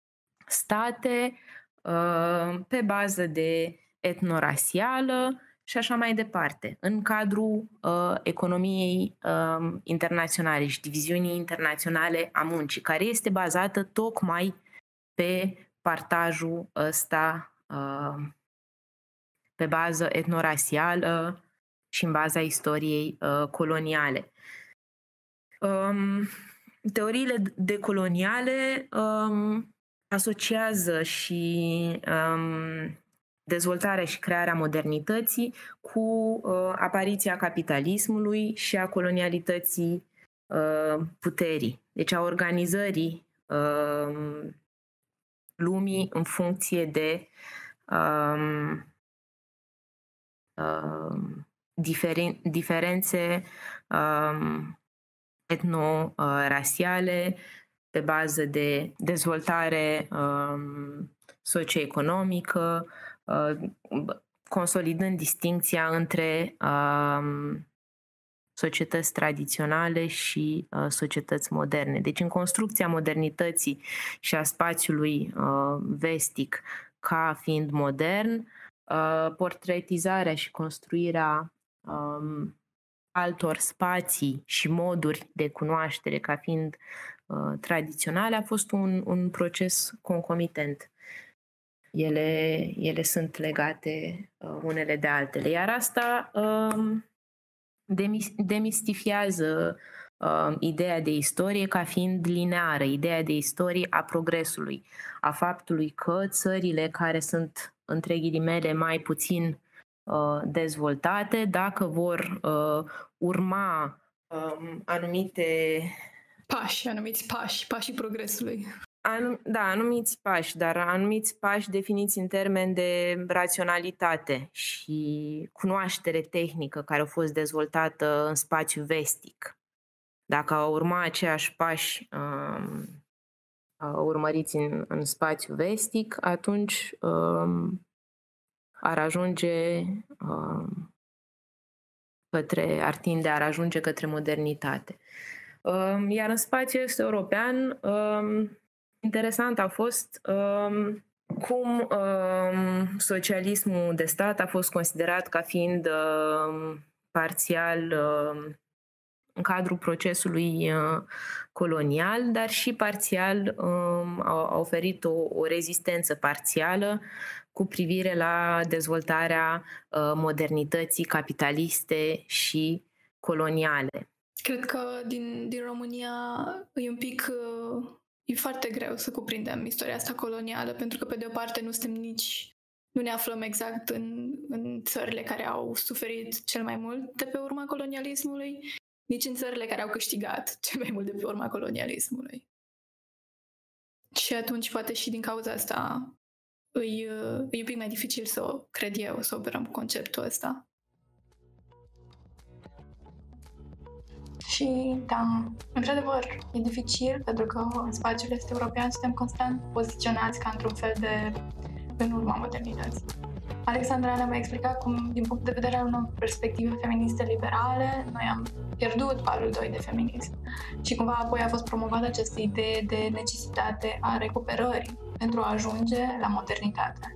state uh, pe bază de etnorasială și așa mai departe, în cadrul uh, economiei uh, internaționale și diviziunii internaționale a muncii, care este bazată tocmai pe partajul ăsta uh, pe bază etnorasială și în baza istoriei uh, coloniale. Um, teoriile decoloniale um, asociază și um, dezvoltarea și crearea modernității cu uh, apariția capitalismului și a colonialității uh, puterii, deci a organizării uh, lumii în funcție de uh, uh, diferen- diferențe uh, etno-rasiale pe bază de dezvoltare uh, socioeconomică, consolidând distincția între uh, societăți tradiționale și uh, societăți moderne. Deci în construcția modernității și a spațiului uh, vestic ca fiind modern, uh, portretizarea și construirea um, altor spații și moduri de cunoaștere ca fiind uh, tradiționale a fost un, un proces concomitent. Ele, ele sunt legate uh, unele de altele. Iar asta uh, demistifiază uh, ideea de istorie ca fiind lineară, ideea de istorie a progresului, a faptului că țările care sunt, între ghilimele, mai puțin uh, dezvoltate, dacă vor uh, urma uh, anumite pași, anumiți pași, pașii progresului. Anum, da, anumiți pași, dar anumiți pași definiți în termen de raționalitate și cunoaștere tehnică care au fost dezvoltată în spațiu vestic. Dacă au urma aceiași pași um, urmăriți în, în spațiu vestic, atunci um, ar ajunge um, către, ar tinde, ar ajunge către modernitate. Um, iar în spațiul est-european, um, interesant a fost um, cum um, socialismul de stat a fost considerat ca fiind um, parțial um, în cadrul procesului uh, colonial, dar și parțial um, a, a oferit o, o rezistență parțială cu privire la dezvoltarea uh, modernității capitaliste și coloniale. Cred că din, din România e un pic... Uh... E foarte greu să cuprindem istoria asta colonială, pentru că, pe de o parte, nu suntem nici... Nu ne aflăm exact în, în țările care au suferit cel mai mult de pe urma colonialismului, nici în țările care au câștigat cel mai mult de pe urma colonialismului. Și atunci, poate și din cauza asta, e, e un pic mai dificil să o cred eu, să operăm cu conceptul ăsta. Și, da, într-adevăr, e dificil pentru că în spațiul este european suntem constant poziționați ca într-un fel de în urma modernității. Alexandra ne-a mai explicat cum, din punct de vedere al unor perspective feministe liberale, noi am pierdut valul doi de feminism și cumva apoi a fost promovată această idee de necesitate a recuperării pentru a ajunge la modernitate.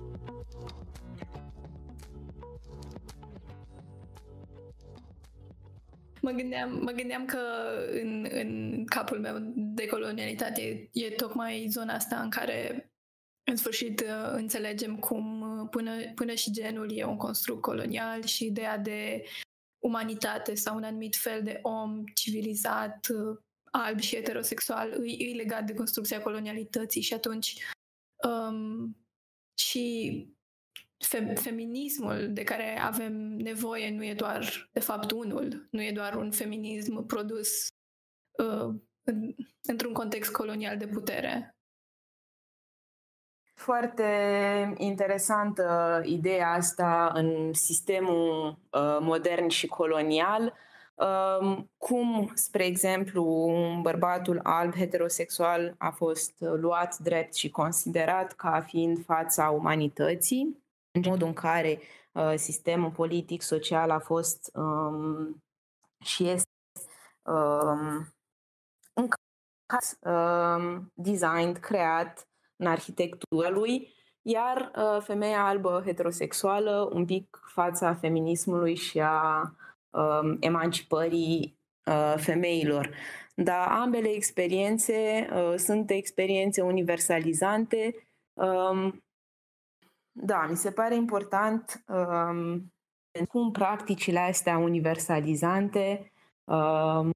Mă gândeam, mă gândeam că în, în capul meu de colonialitate e tocmai zona asta în care în sfârșit înțelegem cum până, până și genul e un construct colonial și ideea de umanitate sau un anumit fel de om civilizat, alb și heterosexual e, e legat de construcția colonialității și atunci um, și Fem- feminismul de care avem nevoie nu e doar, de fapt, unul. Nu e doar un feminism produs uh, în, într-un context colonial de putere. Foarte interesantă ideea asta în sistemul uh, modern și colonial. Uh, cum, spre exemplu, bărbatul alb heterosexual a fost luat drept și considerat ca fiind fața umanității, în modul în care uh, sistemul politic, social a fost um, și este um, um, designed, creat în arhitectura lui, iar uh, femeia albă heterosexuală un pic fața feminismului și a um, emancipării uh, femeilor. Dar ambele experiențe uh, sunt experiențe universalizante. Um, Da, mi se pare important um, cum practicile astea universalizante um,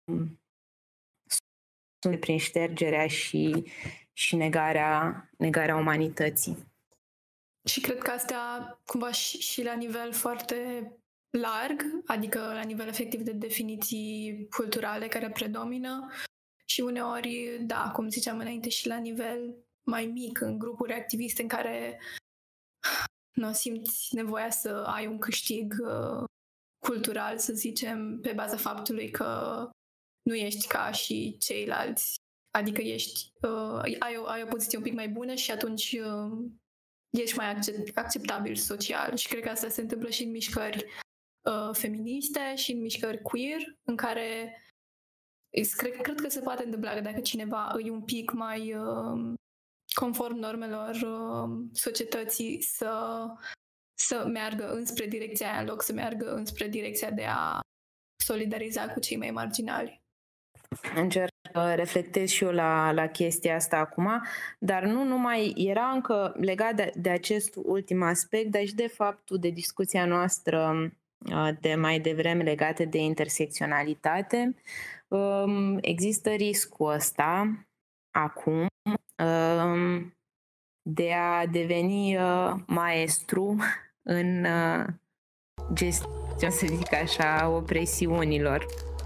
sunt prin ștergerea și, și negarea, negarea umanității. Și cred că astea cumva și, și la nivel foarte larg, adică la nivel efectiv de definiții culturale care predomină și uneori, da, cum ziceam înainte, și la nivel mai mic, în grupuri activiste în care nu simți nevoia să ai un câștig uh, cultural, să zicem, pe baza faptului că nu ești ca și ceilalți. Adică ești, uh, ai, o, ai o poziție un pic mai bună și atunci uh, ești mai accept, acceptabil social. Și cred că asta se întâmplă și în mișcări uh, feministe și în mișcări queer, în care cred, cred că se poate întâmpla că dacă cineva e un pic mai uh, conform normelor uh, societății să, să meargă înspre direcția aia, în loc să meargă înspre direcția de a solidariza cu cei mai marginali. Încerc să reflectez și eu la, la chestia asta acum, dar nu numai, era încă legat de, de acest ultim aspect, dar și de faptul de discuția noastră de mai devreme legate de intersecționalitate. Există riscul ăsta acum de a deveni maestru în gestiunea, să zic așa, opresiunilor.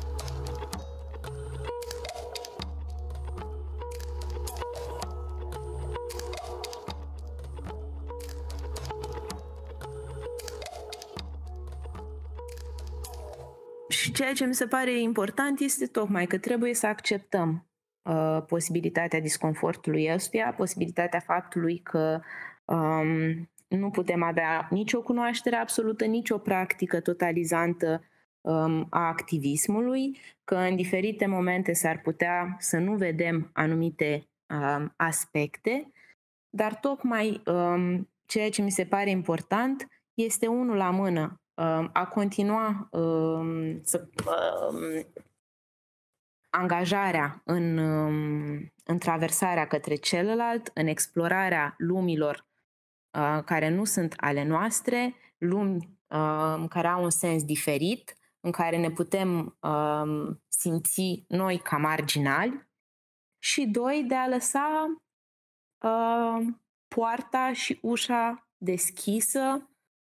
Și ceea ce mi se pare important este tocmai că trebuie să acceptăm uh, posibilitatea disconfortului ăstuia, posibilitatea faptului că um, nu putem avea nicio cunoaștere absolută, nicio practică totalizantă um, a activismului, că în diferite momente s-ar putea să nu vedem anumite um, aspecte, dar tocmai um, ceea ce mi se pare important este unul la mână, a continua um, să, um, angajarea în, um, în traversarea către celălalt, în explorarea lumilor uh, care nu sunt ale noastre, lumi uh, care au un sens diferit, în care ne putem uh, simți noi ca marginali, și doi, de a lăsa uh, poarta și ușa deschisă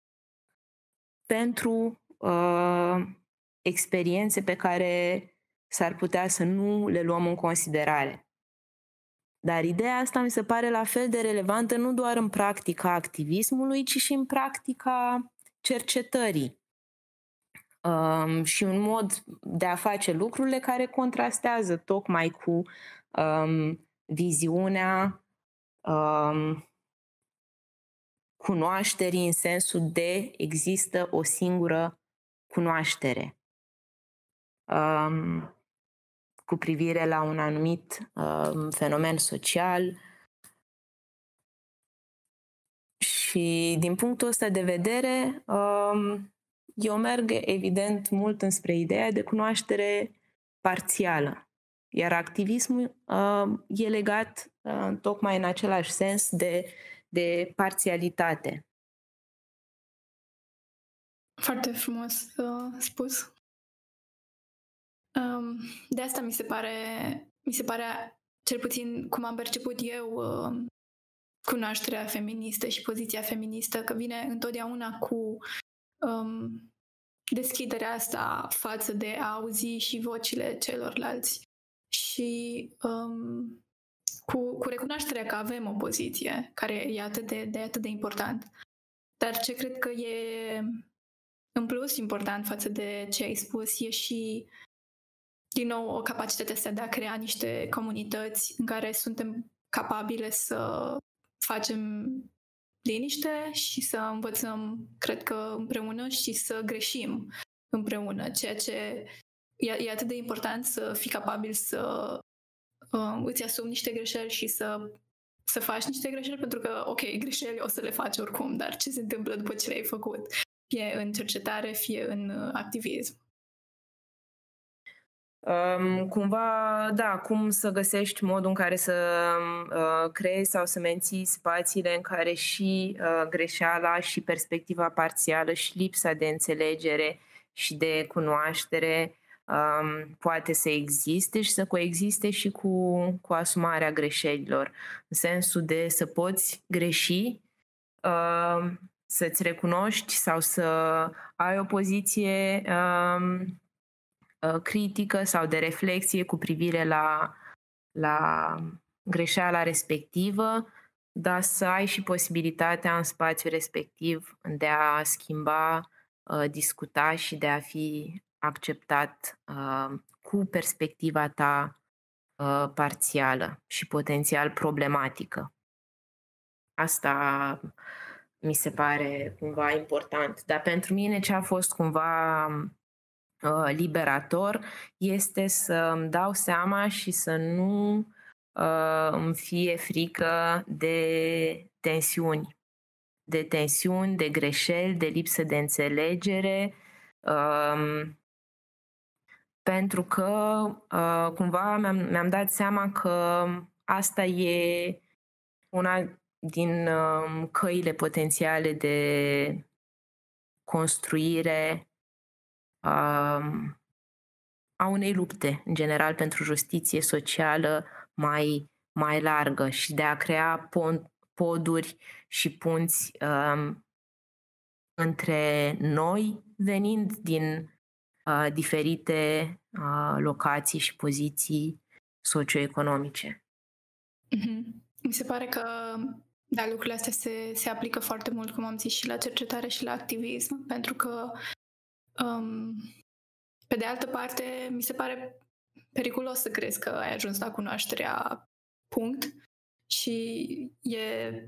pentru uh, experiențe pe care s-ar putea să nu le luăm în considerare. Dar ideea asta mi se pare la fel de relevantă nu doar în practica activismului, ci și în practica cercetării. Um, și un mod de a face lucrurile care contrastează tocmai cu um, viziunea um, cunoașterii în sensul de există o singură cunoaștere um, cu privire la un anumit um, fenomen social. Și din punctul ăsta de vedere, um, eu merg evident mult înspre ideea de cunoaștere parțială. Iar activismul uh, e legat uh, tocmai în același sens de de parțialitate. Foarte frumos uh, spus. Um, de asta mi se pare, mi se pare, cel puțin cum am perceput eu, uh, cunoașterea feministă și poziția feministă, că vine întotdeauna cu um, deschiderea asta față de a auzi și vocile celorlalți și um, Cu, cu recunoașterea că avem o poziție care e atât de, de atât de important. Dar ce cred că e în plus important față de ce ai spus e și, din nou, o capacitate asta de a crea niște comunități în care suntem capabile să facem liniște și să învățăm, cred că împreună, și să greșim împreună. Ceea ce e, e atât de important să fii capabil să Uh, îți asumi niște greșeli și să, să faci niște greșeli, pentru că, ok, greșeli o să le faci oricum, dar ce se întâmplă după ce le-ai făcut? Fie în cercetare, fie în uh, activism. Um, cumva, da, cum să găsești modul în care să uh, creezi sau să menții spațiile în care și uh, greșeala și perspectiva parțială și lipsa de înțelegere și de cunoaștere Um, poate să existe și să coexiste și cu, cu asumarea greșelilor, în sensul de să poți greși, uh, să-ți recunoști sau să ai o poziție um, uh, critică sau de reflexie cu privire la, la greșeala respectivă, dar să ai și posibilitatea în spațiul respectiv de a schimba, uh, discuta și de a fi acceptat uh, cu perspectiva ta uh, parțială și potențial problematică. Asta mi se pare cumva important. Dar pentru mine ce a fost cumva uh, liberator este să îmi dau seama și să nu uh, îmi fie frică de tensiuni. De tensiuni, de greșeli, de lipsă de înțelegere, um, pentru că uh, cumva mi-am, mi-am dat seama că asta e una din uh, căile potențiale de construire uh, a unei lupte, în general, pentru justiție socială mai, mai largă și de a crea pont, poduri și punți um, între noi, venind din uh, diferite uh, locații și poziții socioeconomice. Mm-hmm. Mi se pare că da, lucrurile astea se, se aplică foarte mult, cum am zis, și la cercetare și la activism, pentru că um, pe de altă parte mi se pare periculos să crezi că ai ajuns la cunoașterea punct și e,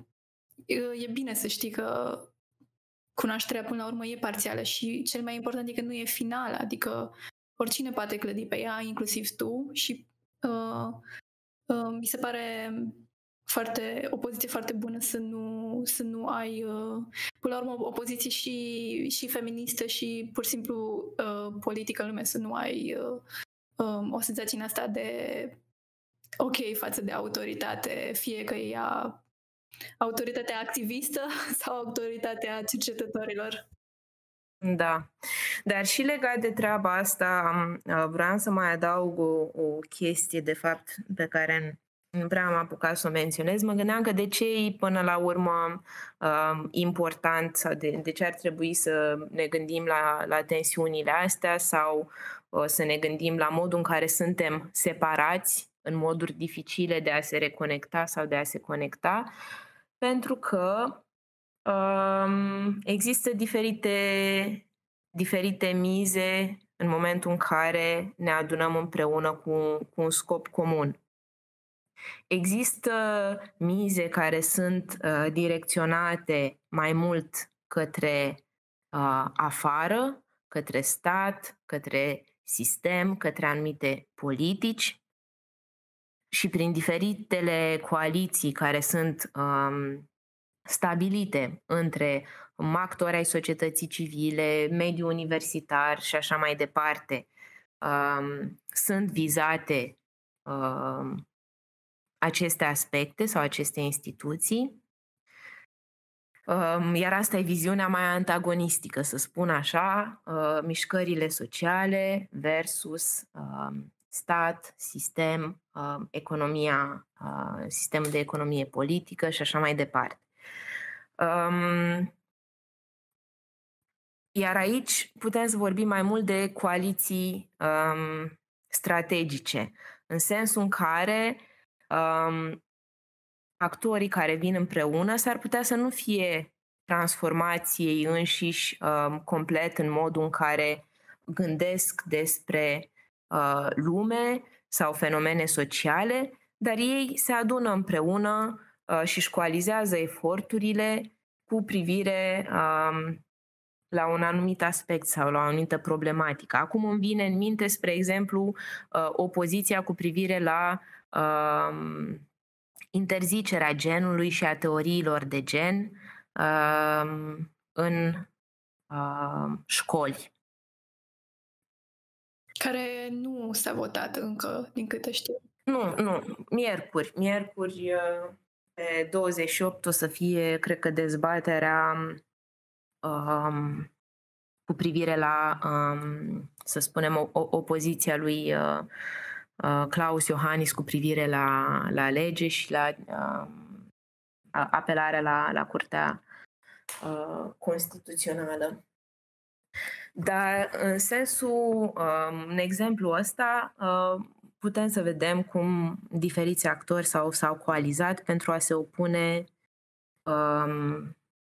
e bine să știi că cunoașterea până la urmă e parțială și cel mai important e că nu e finală, adică oricine poate clădi pe ea, inclusiv tu, și uh, uh, mi se pare foarte, o poziție foarte bună să nu, să nu ai, uh, până la urmă, o poziție și, și feministă și pur și simplu uh, politică în lume, să nu ai uh, um, o senzație în asta de ok față de autoritate, fie că e ea autoritatea activistă sau autoritatea cercetătorilor. Da, dar și legat de treaba asta, vreau să mai adaug o, o chestie, de fapt, pe care nu prea am apucat să o menționez. Mă gândeam că de ce e până la urmă uh, important sau de, de ce ar trebui să ne gândim la, la tensiunile astea sau uh, să ne gândim la modul în care suntem separați în moduri dificile de a se reconecta sau de a se conecta, pentru că um, există diferite, diferite mize în momentul în care ne adunăm împreună cu, cu un scop comun. Există mize care sunt uh, direcționate mai mult către uh, afară, către stat, către sistem, către anumite politici și prin diferitele coaliții care sunt um, stabilite între actori ai societății civile, mediul universitar și așa mai departe, um, sunt vizate um, aceste aspecte sau aceste instituții. Iar asta e viziunea mai antagonistică, să spun așa, mișcările sociale versus stat, sistem, economia, sistemul de economie politică și așa mai departe. Iar aici putem să vorbim mai mult de coaliții strategice, în sensul în care Um, actorii care vin împreună s-ar putea să nu fie transformați ei înșiși um, complet în modul în care gândesc despre uh, lume sau fenomene sociale, dar ei se adună împreună uh, și își coalizează eforturile cu privire um, la un anumit aspect sau la o anumită problematică. Acum îmi vine în minte, spre exemplu, uh, opoziția cu privire la Uh, interzicerea genului și a teoriilor de gen uh, în uh, școli. Care nu s-a votat încă, din câte știu. Nu, nu. Miercuri. Miercuri, pe douăzeci și opt o să fie, cred că, dezbaterea um, cu privire la, um, să spunem, o, o, opoziția lui uh, Klaus Iohannis cu privire la, la lege și la uh, apelarea la, la Curtea uh, Constituțională. Dar în sensul, uh, în exemplu ăsta, uh, putem să vedem cum diferiți actori s-au, s-au coalizat pentru a se opune uh,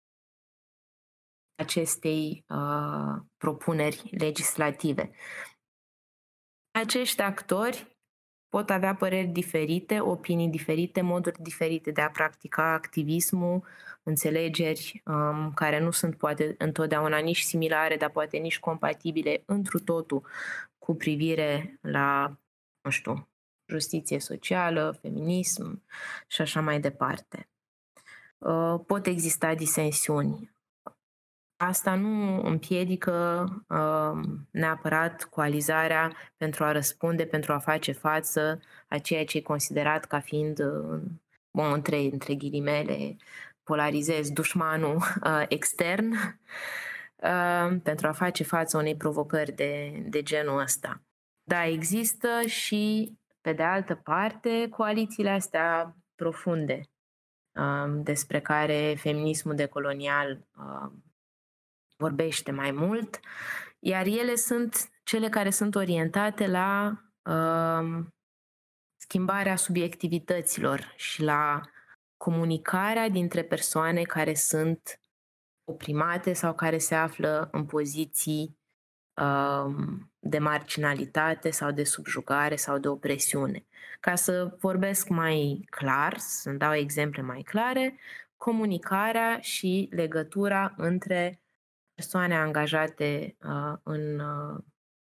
acestei uh, propuneri legislative. Acești actori pot avea păreri diferite, opinii diferite, moduri diferite de a practica activismul, înțelegeri um, care nu sunt poate întotdeauna nici similare, dar poate nici compatibile întru totul cu privire la, nu știu, justiție socială, feminism și așa mai departe. Uh, pot exista disensiuni. Asta nu împiedică uh, neapărat coalizarea pentru a răspunde, pentru a face față a ceea ce e considerat ca fiind, uh, bun, între, între ghilimele, polarizez, dușmanul uh, extern, uh, pentru a face față unei provocări de, de genul ăsta. Da, există și, pe de altă parte, coalițiile astea profunde, uh, despre care feminismul decolonial uh, vorbește mai mult, iar ele sunt cele care sunt orientate la uh, schimbarea subiectivităților și la comunicarea dintre persoane care sunt oprimate sau care se află în poziții uh, de marginalitate sau de subjugare sau de opresiune. Ca să vorbesc mai clar, să-mi dau exemple mai clare, comunicarea și legătura între persoane angajate uh, în, uh,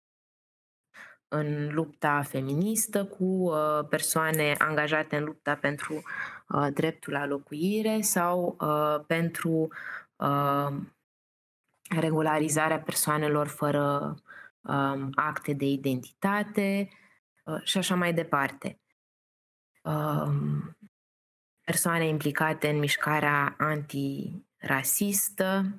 în lupta feministă cu uh, persoane angajate în lupta pentru uh, dreptul la locuire sau uh, pentru uh, regularizarea persoanelor fără uh, acte de identitate uh, și așa mai departe. Uh, persoane implicate în mișcarea antirasistă.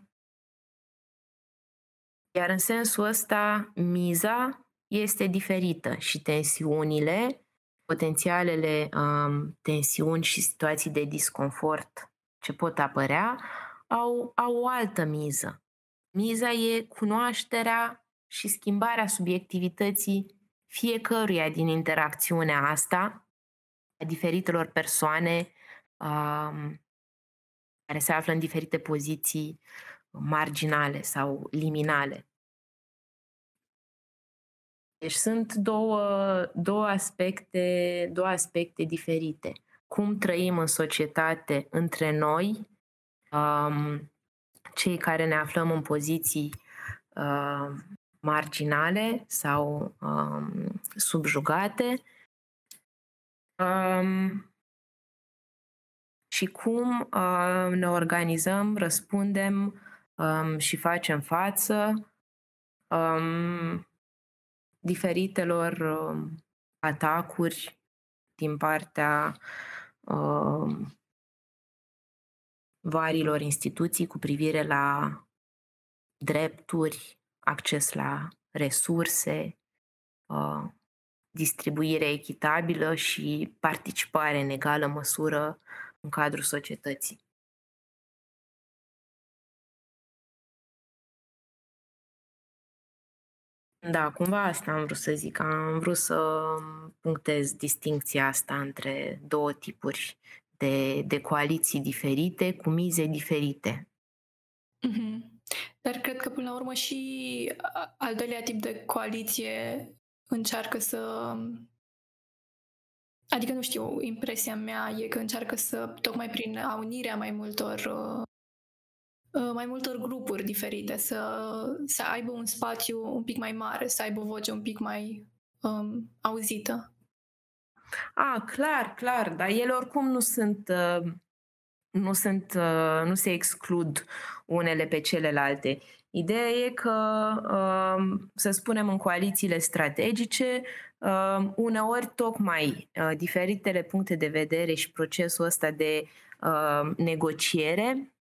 Iar în sensul ăsta, miza este diferită și tensiunile, potențialele um, tensiuni și situații de disconfort ce pot apărea, au, au o altă miză. Miza e cunoașterea și schimbarea subiectivității fiecăruia din interacțiunea asta, a diferitelor persoane um, care se află în diferite poziții marginale sau liminale. Deci sunt două, două, aspecte, două aspecte diferite. Cum trăim în societate între noi, um, cei care ne aflăm în poziții uh, marginale sau um, subjugate, um, și cum uh, ne organizăm, răspundem um, și facem față um, diferitelor um, atacuri din partea um, variilor instituții cu privire la drepturi, acces la resurse, uh, distribuire echitabilă și participare în egală măsură în cadrul societății. Da, cumva asta am vrut să zic. Am vrut să punctez distincția asta între două tipuri de, de coaliții diferite, cu mize diferite. Mm-hmm. Dar cred că, până la urmă, și al doilea tip de coaliție încearcă să... Adică, nu știu, impresia mea e că încearcă să, tocmai prin unirea mai multor, mai multor grupuri diferite, să, să aibă un spațiu un pic mai mare, să aibă o voce un pic mai um, auzită. Ah, clar, clar, dar ele oricum nu sunt... Uh... Nu, sunt, nu se exclud unele pe celelalte. Ideea e că, să spunem, în coalițiile strategice, uneori tocmai diferitele puncte de vedere și procesul ăsta de negociere,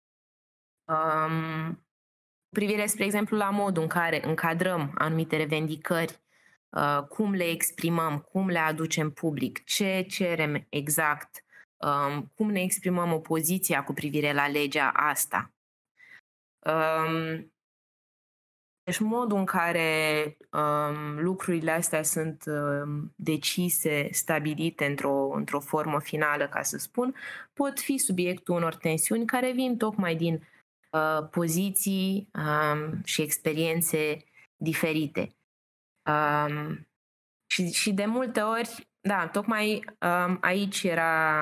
privire, spre exemplu, la modul în care încadrăm anumite revendicări, cum le exprimăm, cum le aducem public, ce cerem exact, Um, cum ne exprimăm opoziția cu privire la legea asta. Um, deci modul în care um, lucrurile astea sunt um, decise, stabilite într-o, într-o formă finală, ca să spun, pot fi subiectul unor tensiuni care vin tocmai din uh, poziții um, și experiențe diferite. Um, și, și de multe ori Da, tocmai um, aici era,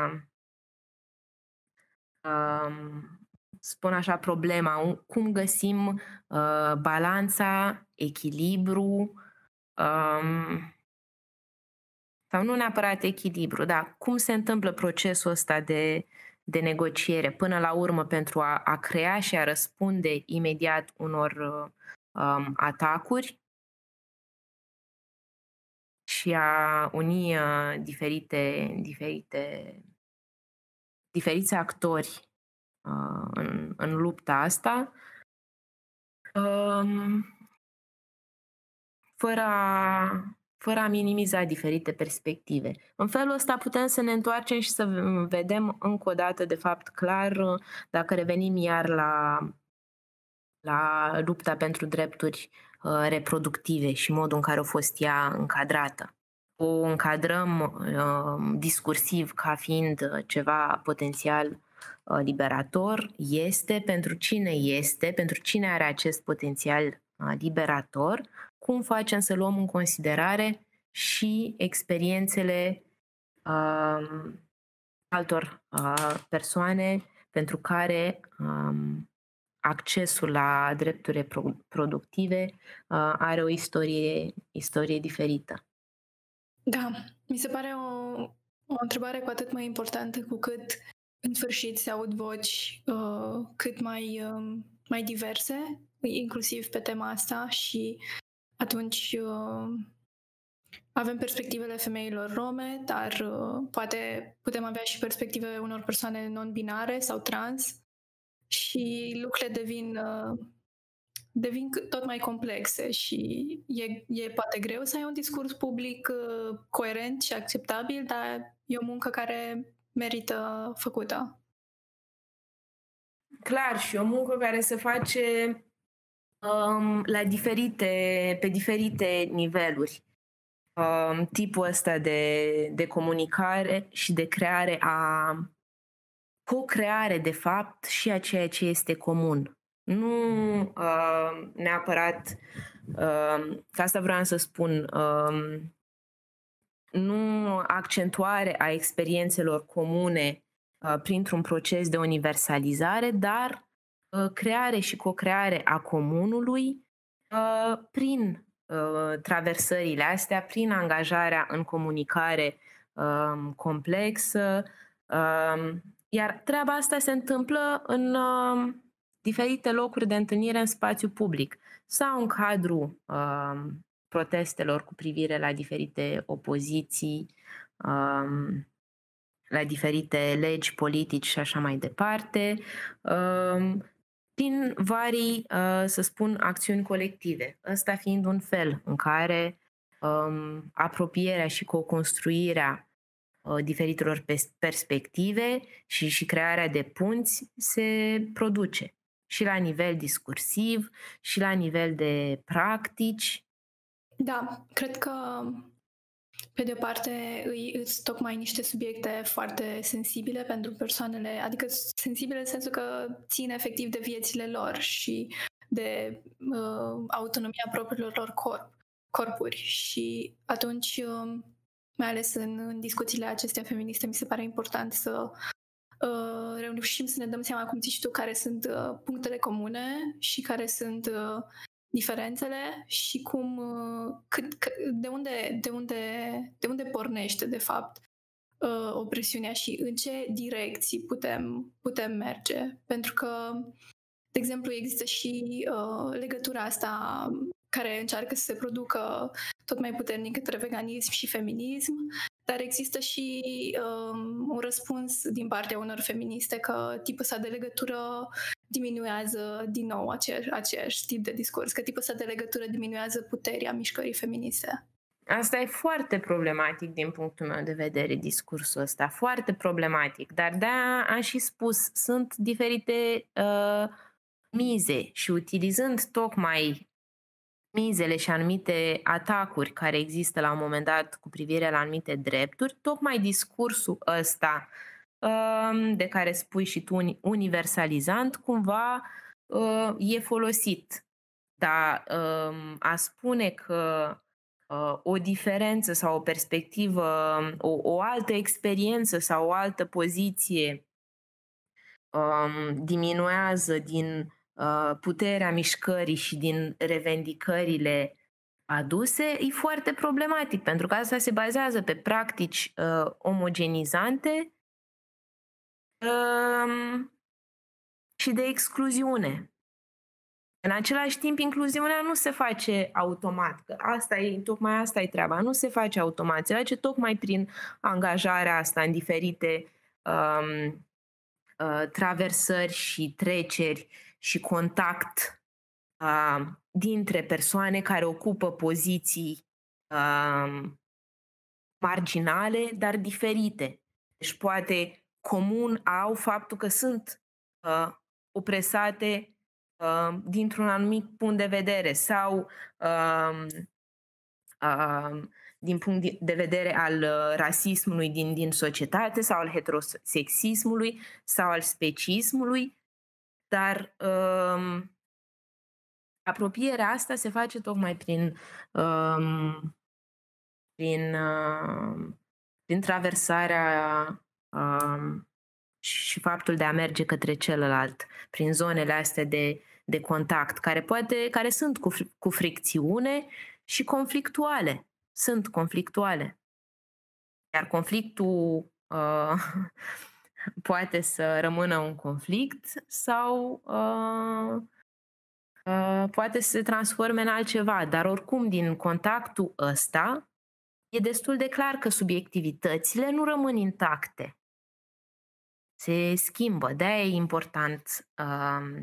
um, spun așa, problema. Un- Cum găsim uh, balanța, echilibru, um, sau nu neapărat echilibru, dar cum se întâmplă procesul ăsta de, de negociere până la urmă pentru a, a crea și a răspunde imediat unor uh, um, atacuri și a uni uh, diferite, diferite, diferiți actori uh, în, în lupta asta, um, fără a, fără a minimiza diferite perspective. În felul ăsta putem să ne întoarcem și să vedem încă o dată, de fapt, clar, dacă revenim iar la, la lupta pentru drepturi uh, reproductive și modul în care a fost ea încadrată. O încadrăm uh, discursiv ca fiind ceva potențial uh, liberator. Este pentru cine este, pentru cine are acest potențial uh, liberator, cum facem să luăm în considerare și experiențele uh, altor uh, persoane pentru care um, accesul la drepturi reproductive uh, are o istorie, istorie diferită. Da, mi se pare o, o întrebare cu atât mai importantă cu cât în sfârșit se aud voci uh, cât mai, uh, mai diverse, inclusiv pe tema asta, și atunci uh, avem perspectivele femeilor rome, dar uh, poate putem avea și perspective unor persoane non-binare sau trans și lucrurile devin... Uh, devin tot mai complexe și e, e poate greu să ai un discurs public uh, coerent și acceptabil, dar e o muncă care merită făcută. Clar, și o muncă care se face um, la diferite, pe diferite niveluri. Um, tipul ăsta de, de comunicare și de creare a co-creare, de fapt, și a ceea ce este comun. Nu uh, neapărat, uh, ca asta vreau să spun, uh, nu accentuare a experiențelor comune uh, printr-un proces de universalizare, dar uh, creare și co-creare a comunului uh, prin uh, traversările astea, prin angajarea în comunicare uh, complexă, uh, iar treaba asta se întâmplă în uh, diferite locuri de întâlnire în spațiu public sau în cadrul uh, protestelor cu privire la diferite opoziții, uh, la diferite legi, politici și așa mai departe, uh, prin varii, uh, să spun, acțiuni colective. Ăsta fiind un fel în care um, apropierea și co-construirea diferitelor perspective și, și crearea de punți se produce și la nivel discursiv și la nivel de practici. Da, cred că pe de o parte îți tocmai niște subiecte foarte sensibile pentru persoanele, adică sensibile în sensul că țin efectiv de viețile lor și de uh, autonomia propriilor lor corp, corpuri și atunci uh, mai ales în, în discuțiile acestea feministe, mi se pare important să uh, reușim să ne dăm seama, cum zici tu, care sunt uh, punctele comune și care sunt uh, diferențele și cum, uh, cât, că, de, unde, de, unde, de unde pornește, de fapt, uh, opresiunea și în ce direcții putem, putem merge. Pentru că, de exemplu, există și uh, legătura asta care încearcă să se producă tot mai puternic între veganism și feminism, dar există și um, un răspuns din partea unor feministe că tipul ăsta de legătură diminuează din nou aceeași, aceeași tip de discurs, că tipul ăsta de legătură diminuează puterea mișcării feministe. Asta e foarte problematic din punctul meu de vedere, discursul ăsta, foarte problematic, dar de-aia am și spus, sunt diferite uh, mize și utilizând tocmai mizele și anumite atacuri care există la un moment dat cu privire la anumite drepturi, tocmai discursul ăsta de care spui și tu universalizant, cumva e folosit. Dar a spune că uh, o diferență sau o perspectivă, o, o altă experiență sau o altă poziție um, diminuează din uh, puterea mișcării și din revendicările aduse, e foarte problematic, pentru că asta se bazează pe practici uh, omogenizante uh, și de excluziune. În același timp, incluziunea nu se face automat, că asta e, tocmai asta e treaba, nu se face automat, se face tocmai prin angajarea asta în diferite um, uh, traversări și treceri și contact uh, dintre persoane care ocupă poziții uh, marginale, dar diferite. Deci poate comun au faptul că sunt uh, opresate uh, dintr-un anumit punct de vedere sau uh, uh, din punct de vedere al uh, rasismului din, din societate sau al heterosexismului sau al speciismului, dar uh, apropierea asta se face tocmai prin, um, prin, uh, prin traversarea um, și faptul de a merge către celălalt, prin zonele astea de, de contact, care, poate, care sunt cu, cu fricțiune și conflictuale. Sunt conflictuale. Iar conflictul uh, poate să rămână un conflict sau uh, Uh, poate să se transforme în altceva, dar oricum din contactul ăsta e destul de clar că subiectivitățile nu rămân intacte. Se schimbă. De-aia e important uh,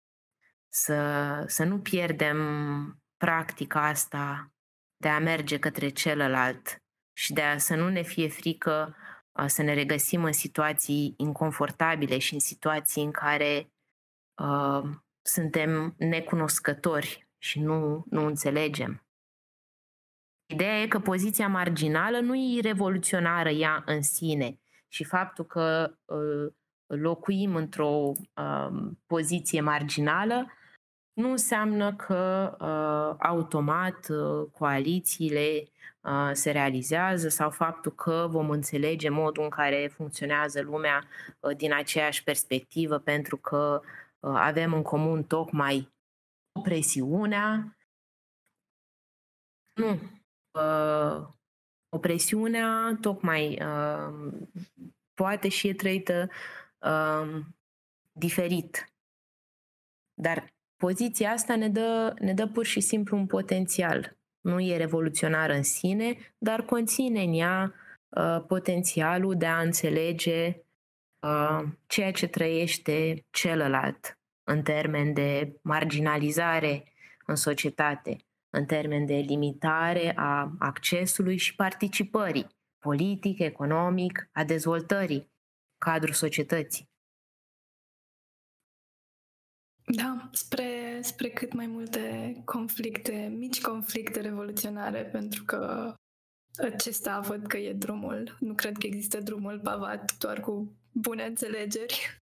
să, să nu pierdem practica asta de a merge către celălalt și de a să nu ne fie frică uh, să ne regăsim în situații inconfortabile și în situații în care uh, suntem necunoscători și nu, nu înțelegem. Ideea e că poziția marginală nu e revoluționară ea în sine și faptul că uh, locuim într-o uh, poziție marginală nu înseamnă că uh, automat uh, coalițiile uh, se realizează sau faptul că vom înțelege modul în care funcționează lumea uh, din aceeași perspectivă, pentru că avem în comun tocmai opresiunea. Nu. Uh, opresiunea tocmai uh, poate și e trăită uh, diferit. Dar poziția asta ne dă, ne dă pur și simplu un potențial. Nu e revoluționară în sine, dar conține în ea uh, potențialul de a înțelege Uh, ceea ce trăiește celălalt în termen de marginalizare în societate, în termen de limitare a accesului și participării politic, economic, a dezvoltării cadrul societății. Da, spre, spre cât mai multe conflicte, mici conflicte revoluționare, pentru că acesta văd că e drumul. Nu cred că există drumul pavat doar cu bune înțelegeri.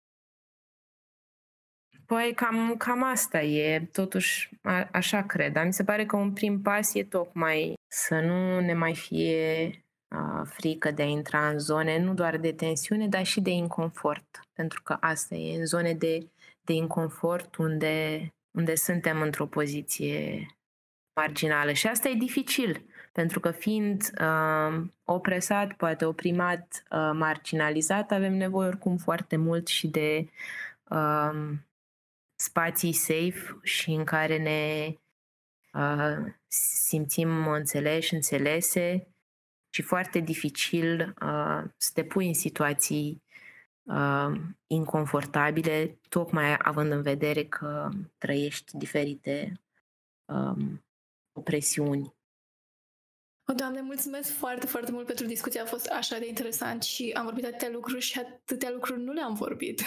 Păi cam, cam asta e, totuși a, așa cred. Dar mi se pare că un prim pas e tocmai să nu ne mai fie a, frică de a intra în zone nu doar de tensiune, dar și de inconfort. Pentru că asta e, în zone de, de inconfort unde, unde suntem într-o poziție marginală. Și asta e dificil, pentru că fiind uh, opresat, poate oprimat, uh, marginalizat, avem nevoie oricum foarte mult și de uh, spații safe și în care ne uh, simțim înțeleși, înțelese și foarte dificil uh, să te pui în situații uh, inconfortabile, tocmai având în vedere că trăiești diferite um, opresiuni. O, Doamne, mulțumesc foarte, foarte mult pentru discuție. A fost așa de interesant și am vorbit atâtea lucruri și atâtea lucruri nu le-am vorbit.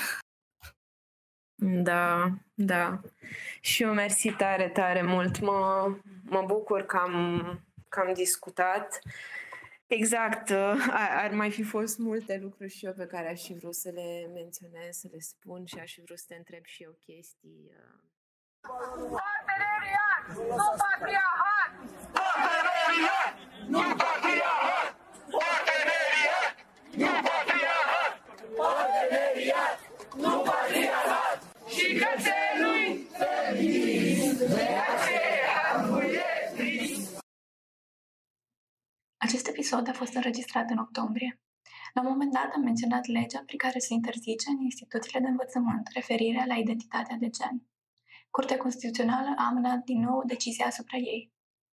Da, da. Și eu mersi tare, tare mult. Mă, mă bucur că am, că am discutat. Exact, ar mai fi fost multe lucruri și eu pe care aș fi vrut să le menționez, să le spun și aș fi vrut să te întreb și eu chestii. Parteneriat, nu patriarhat! Parteneriat! Acest episod a fost înregistrat în octombrie. La un moment dat am menționat legea prin care se interzice în instituțiile de învățământ referirea la identitatea de gen. Curtea Constituțională a amânat din nou decizia asupra ei.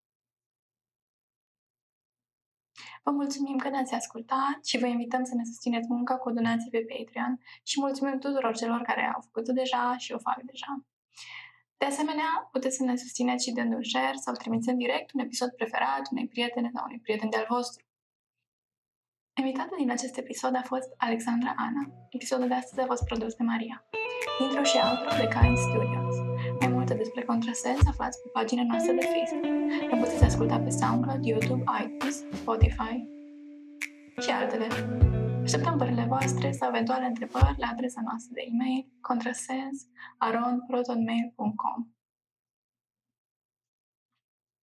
Vă mulțumim că ne-ați ascultat și vă invităm să ne susțineți munca cu o donație pe Patreon și mulțumim tuturor celor care au făcut-o deja și o fac deja. De asemenea, puteți să ne susțineți și dând un share sau trimițând direct un episod preferat unei prietene sau unui prieten de-al vostru. Invitată din acest episod a fost Alexandra Ana. Episodul de astăzi a fost produs de Maria. Intro și outro de Kind Studios. Mai multe despre Contrasens aflați pe pagina noastră de Facebook. Ne puteți asculta pe SoundCloud, YouTube, iTunes, Spotify și altele. Așteptăm părerile voastre sau eventuale întrebări la adresa noastră de e-mail contrasens arond protonmail punct com.